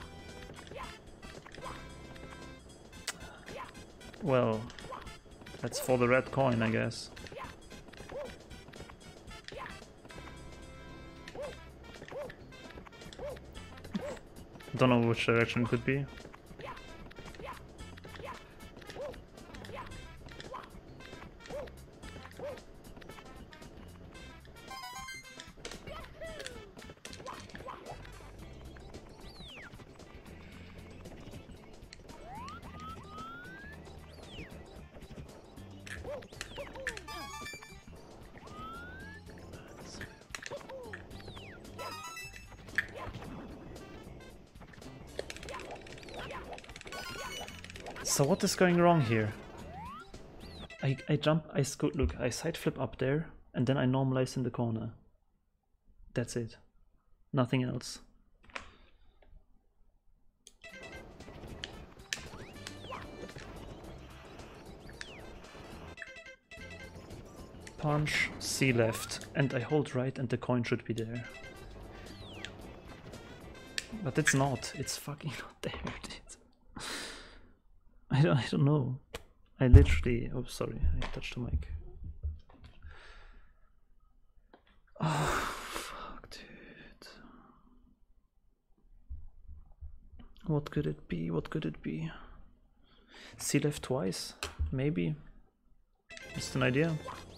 Well, that's for the red coin, I guess. Don't know which direction it could be. So what is going wrong here? I, I jump, I scoot, look, I side flip up there, and then I normalize in the corner. That's it. Nothing else. Punch, C left, and I hold right and the coin should be there. But it's not, it's fucking not there, dude. I don't, I don't know. I literally... Oh, sorry, I touched the mic. Oh, fuck, dude. What could it be? What could it be? C left twice? Maybe? Just an idea?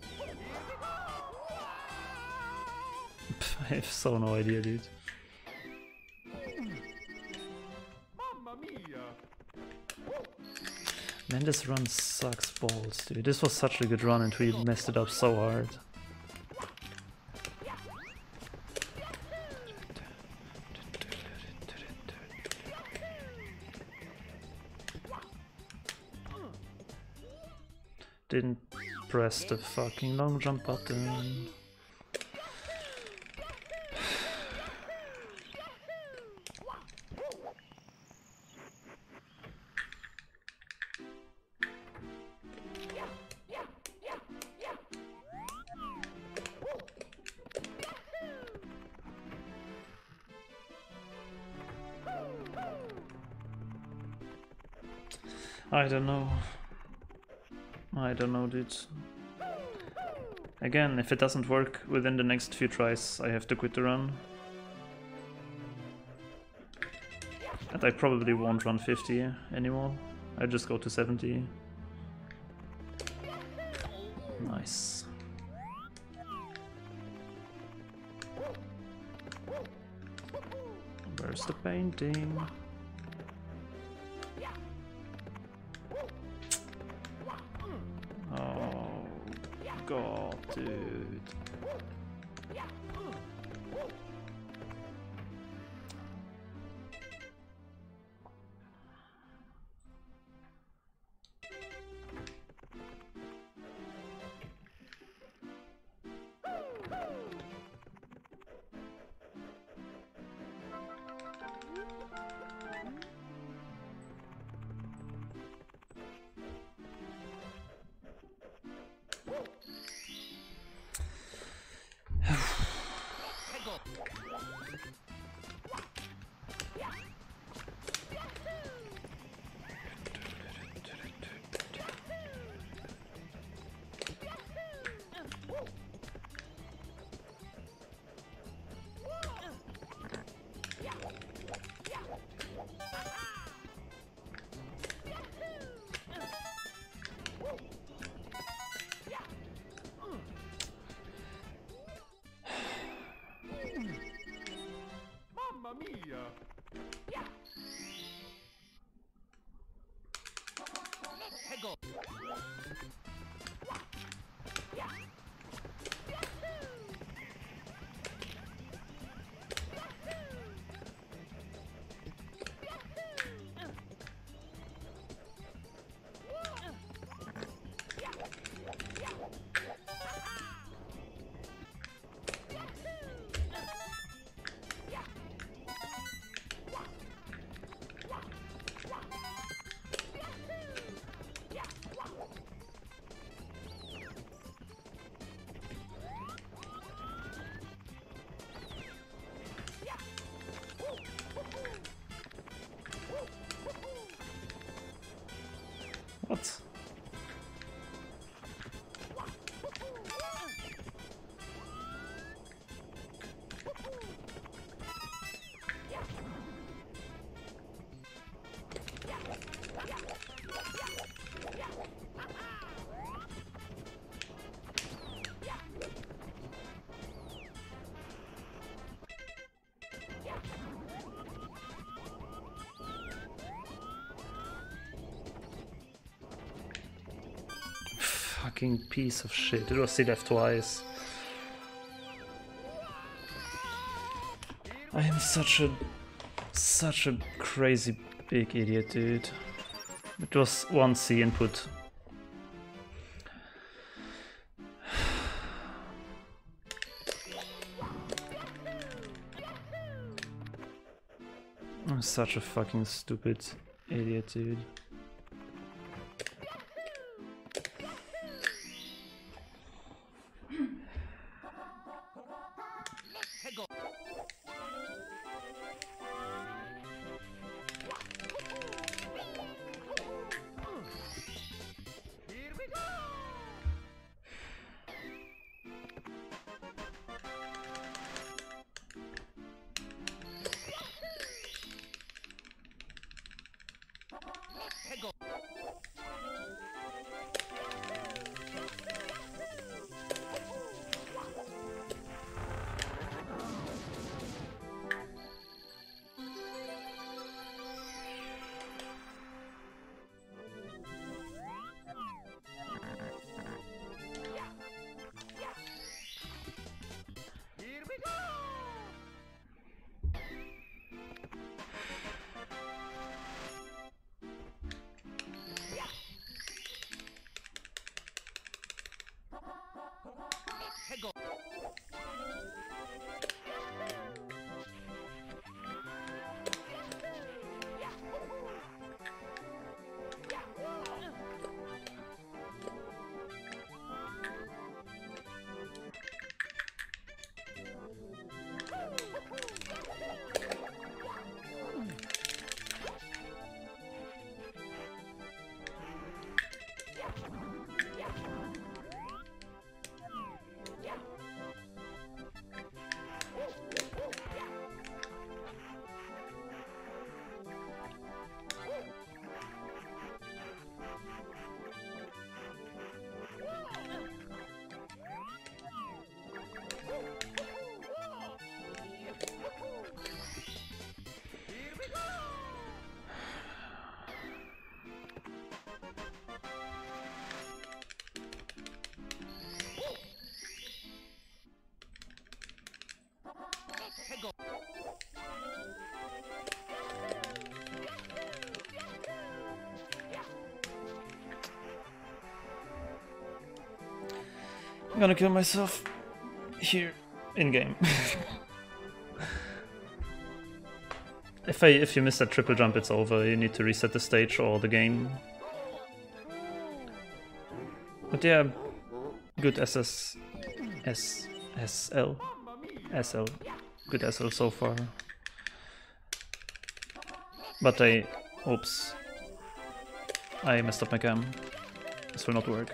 Pff, I have so no idea, dude. Man, this run sucks balls, dude. This was such a good run and we messed it up so hard. Didn't press the fucking long jump button. I don't know. I don't know, dude. Again, if it doesn't work within the next few tries, I have to quit the run. And I probably won't run fifty anymore. I just go to seventy. Nice. Where's the painting? Oh, God, dude. What? Fucking piece of shit. It was C left twice. I am such a such a crazy big idiot, dude. It was one C input. I'm such a fucking stupid idiot, dude. I'm gonna kill myself here in game. if I if you miss that triple jump, it's over. You need to reset the stage or the game. But yeah, good S S S S L S L, good S L so far. But I, oops, I messed up my cam. This will not work.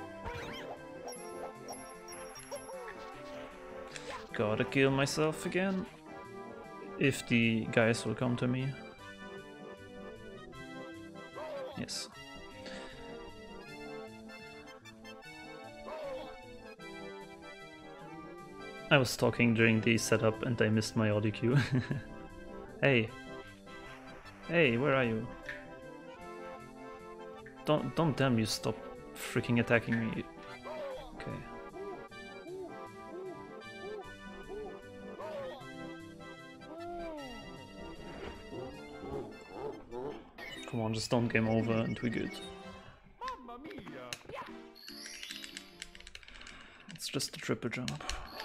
Gotta kill myself again, if the guys will come to me. Yes. I was talking during the setup and I missed my audio cue. Hey. Hey, where are you? don't don't damn you stop freaking attacking me. Okay. Come on, just don't game over and we're good. Mamma mia! It's just a triple jump.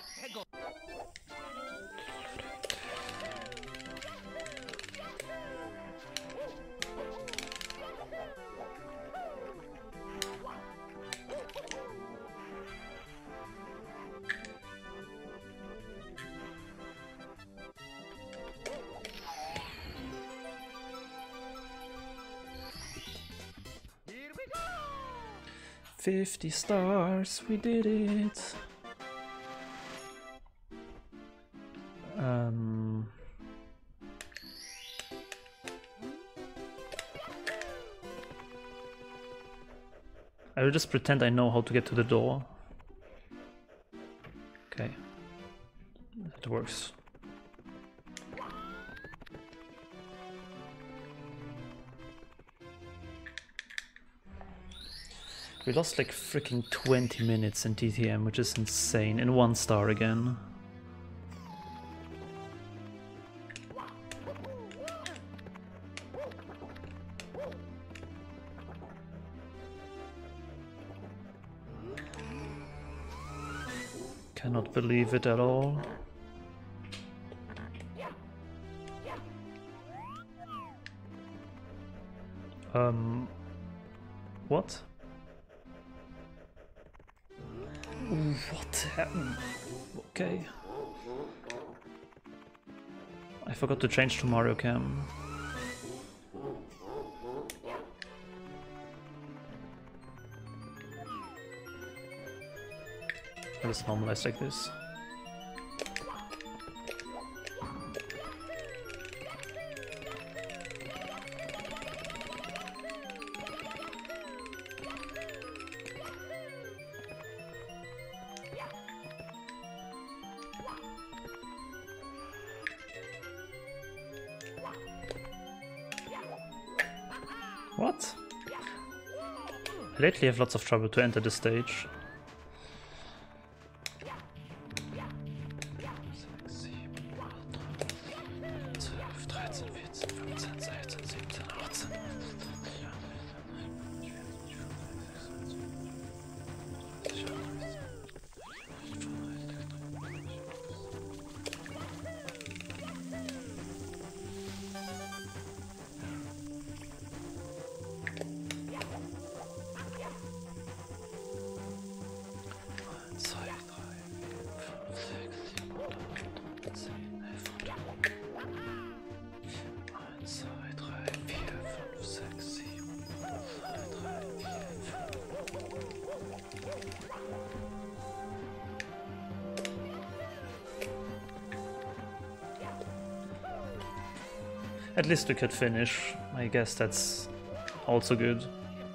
Here we go! fifty stars, we did it. Um, I will just pretend I know how to get to the door. Okay, that works. We lost like freaking twenty minutes in T T M, which is insane, in one star again. Cannot believe it at all. Um, what? What happened? Okay. I forgot to change to Mario Cam. It is normalized like this. What? I lately have lots of trouble to enter the stage. At least we could finish. I guess that's also good.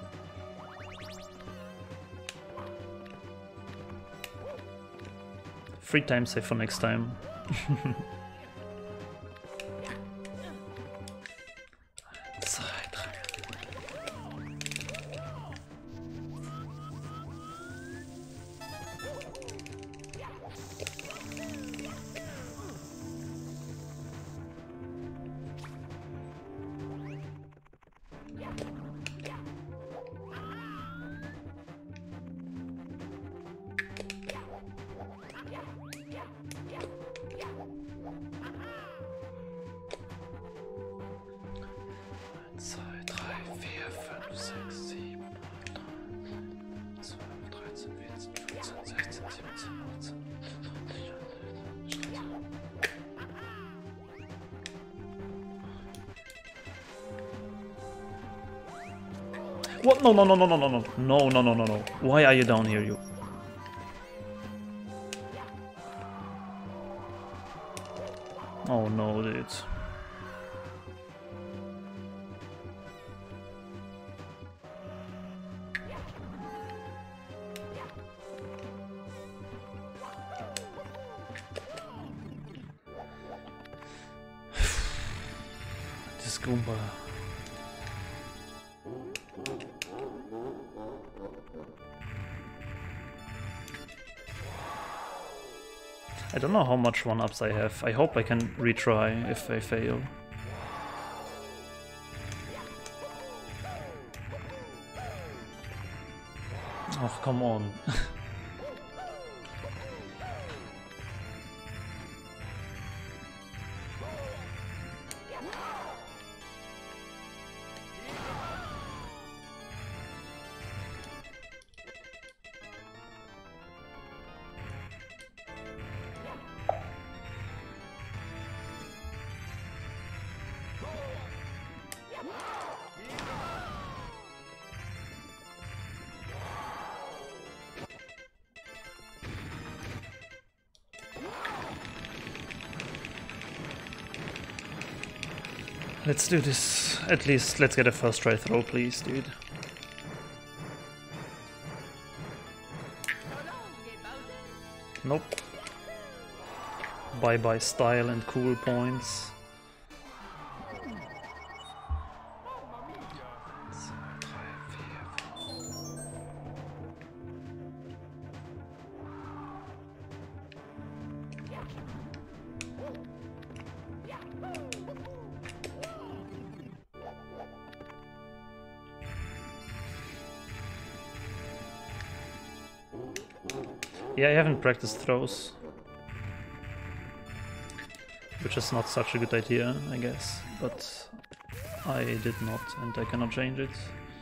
Free time save for next time. What? No, no, no, no, no, no, no, no, no, no, no, no. Why are you down here, you? Oh no, dude. This Goomba. I don't know how much one-ups I have. I hope I can retry if I fail. Oh, come on. Let's do this. At least let's get a first try throw, please, dude. Nope. Bye bye style and cool points. Yeah, I haven't practiced throws, which is not such a good idea, I guess, but I did not and I cannot change it.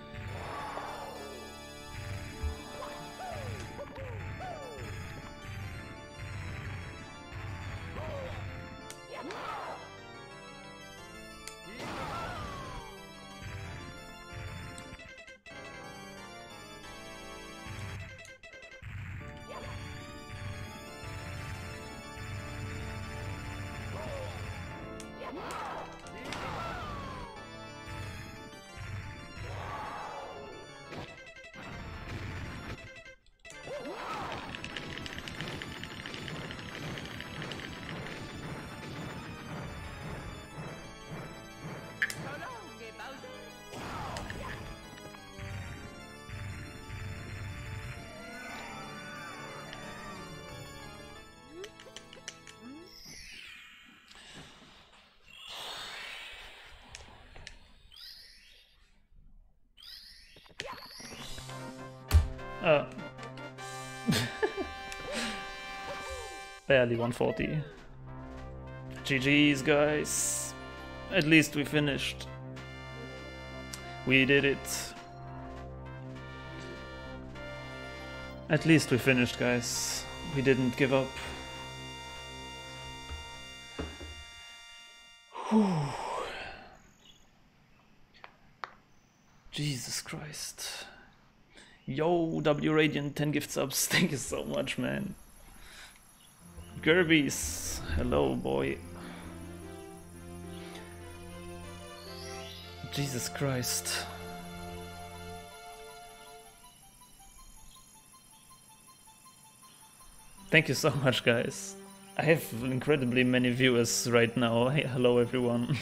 Uh, barely one forty. G G's, guys. At least we finished. We did it. At least we finished, guys. We didn't give up. Whew. Jesus Christ. Yo, W Radiant, ten gift subs. Thank you so much, man. Gerbies, hello, boy. Jesus Christ. Thank you so much, guys. I have incredibly many viewers right now. Hey, hello, everyone.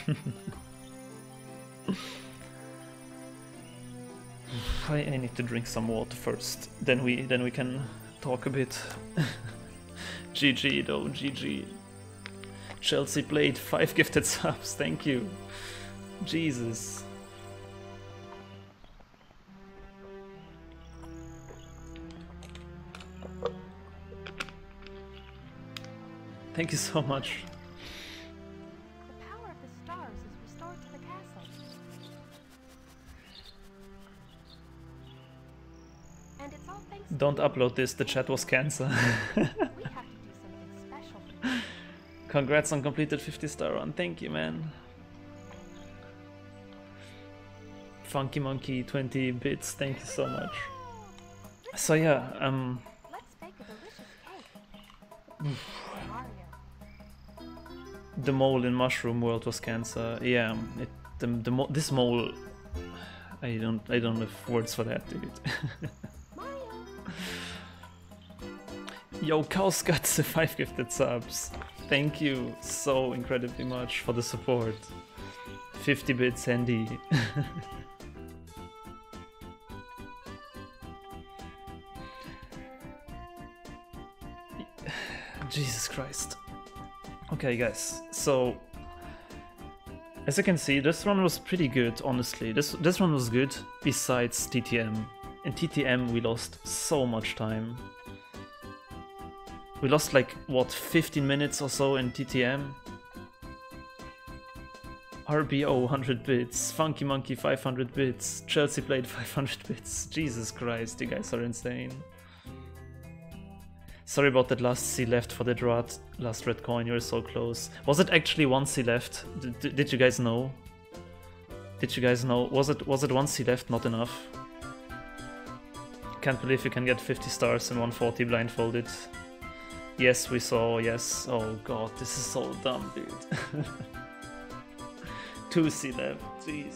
I, I need to drink some water first. Then we then we can talk a bit. G G though, G G. Chelsea played five gifted subs. Thank you. Jesus. Thank you so much. The power of the stars is restored to the castle. And it's all thanks to Don't upload this, the chat was cancer. we have to do something special for you. Congrats on completed fifty star run. Thank you, man. Funky Monkey twenty bits. Thank you so much. So yeah, um Let's bake a delicious cake. Mario. the mole in Mushroom World was cancer. Yeah, it, the, the mo this mole, I don't I don't have words for that, dude. Yo, Chaos got the five gifted subs. Thank you so incredibly much for the support. fifty bits, Andy. Jesus Christ. Okay, guys, so as you can see, this run was pretty good, honestly. This this run was good, besides T T M. In T T M we lost so much time. We lost like, what, fifteen minutes or so in T T M? R B O one hundred bits, Funky Monkey five hundred bits, Chelsea played five hundred bits. Jesus Christ, you guys are insane. Sorry about that last C left for the Drought, last red coin, you were so close. Was it actually one C left? D did you guys know? Did you guys know? Was it was it one C left not enough? Can't believe you can get fifty stars in one forty blindfolded. Yes, we saw, yes. Oh god, this is so dumb, dude. two C left, Jesus.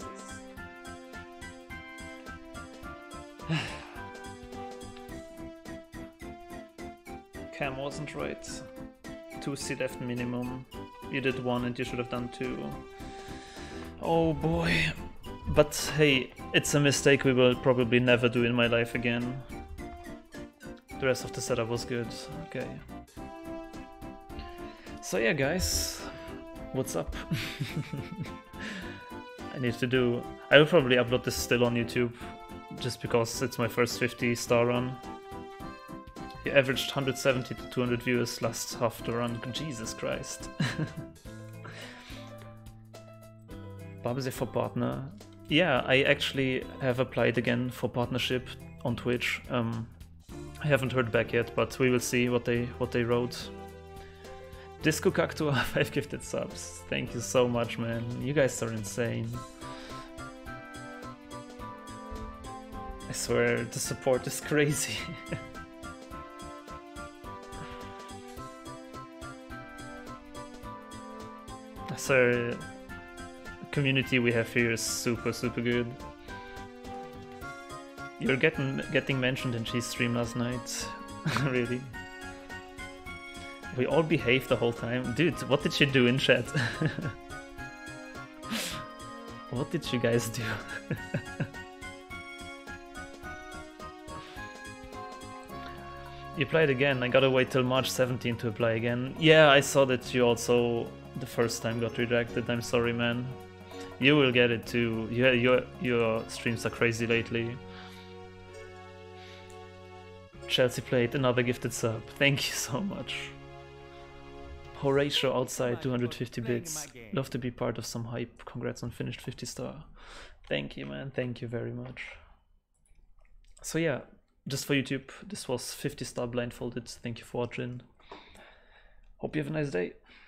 Cam wasn't right. two C left minimum. You did one and you should have done two. Oh boy. But hey, it's a mistake we will probably never do in my life again. The rest of the setup was good. Okay. So yeah, guys. What's up? I need to do... I will probably upload this still on YouTube, just because it's my first fifty star run. He averaged one hundred seventy to two hundred viewers last half the run. Jesus Christ. Babze for partner. Yeah, I actually have applied again for partnership on Twitch. Um, I haven't heard back yet, but we will see what they what they wrote. Disco Cactua, five gifted subs. Thank you so much, man. You guys are insane. I swear, the support is crazy. So, the community we have here is super, super good. You're getting getting mentioned in G's stream last night. Really? We all behaved the whole time. Dude, what did you do in chat? What did you guys do? You applied again. I gotta wait till March seventeenth to apply again. Yeah, I saw that you also the first time got rejected. I'm sorry, man. You will get it too. Yeah, your your streams are crazy lately. Chelsea played another gifted sub. Thank you so much. Horatio outside two hundred fifty bits. Love to be part of some hype. Congrats on finished fifty star. Thank you, man. Thank you very much. So yeah, just for YouTube, this was fifty star blindfolded. Thank you for watching. Hope you have a nice day.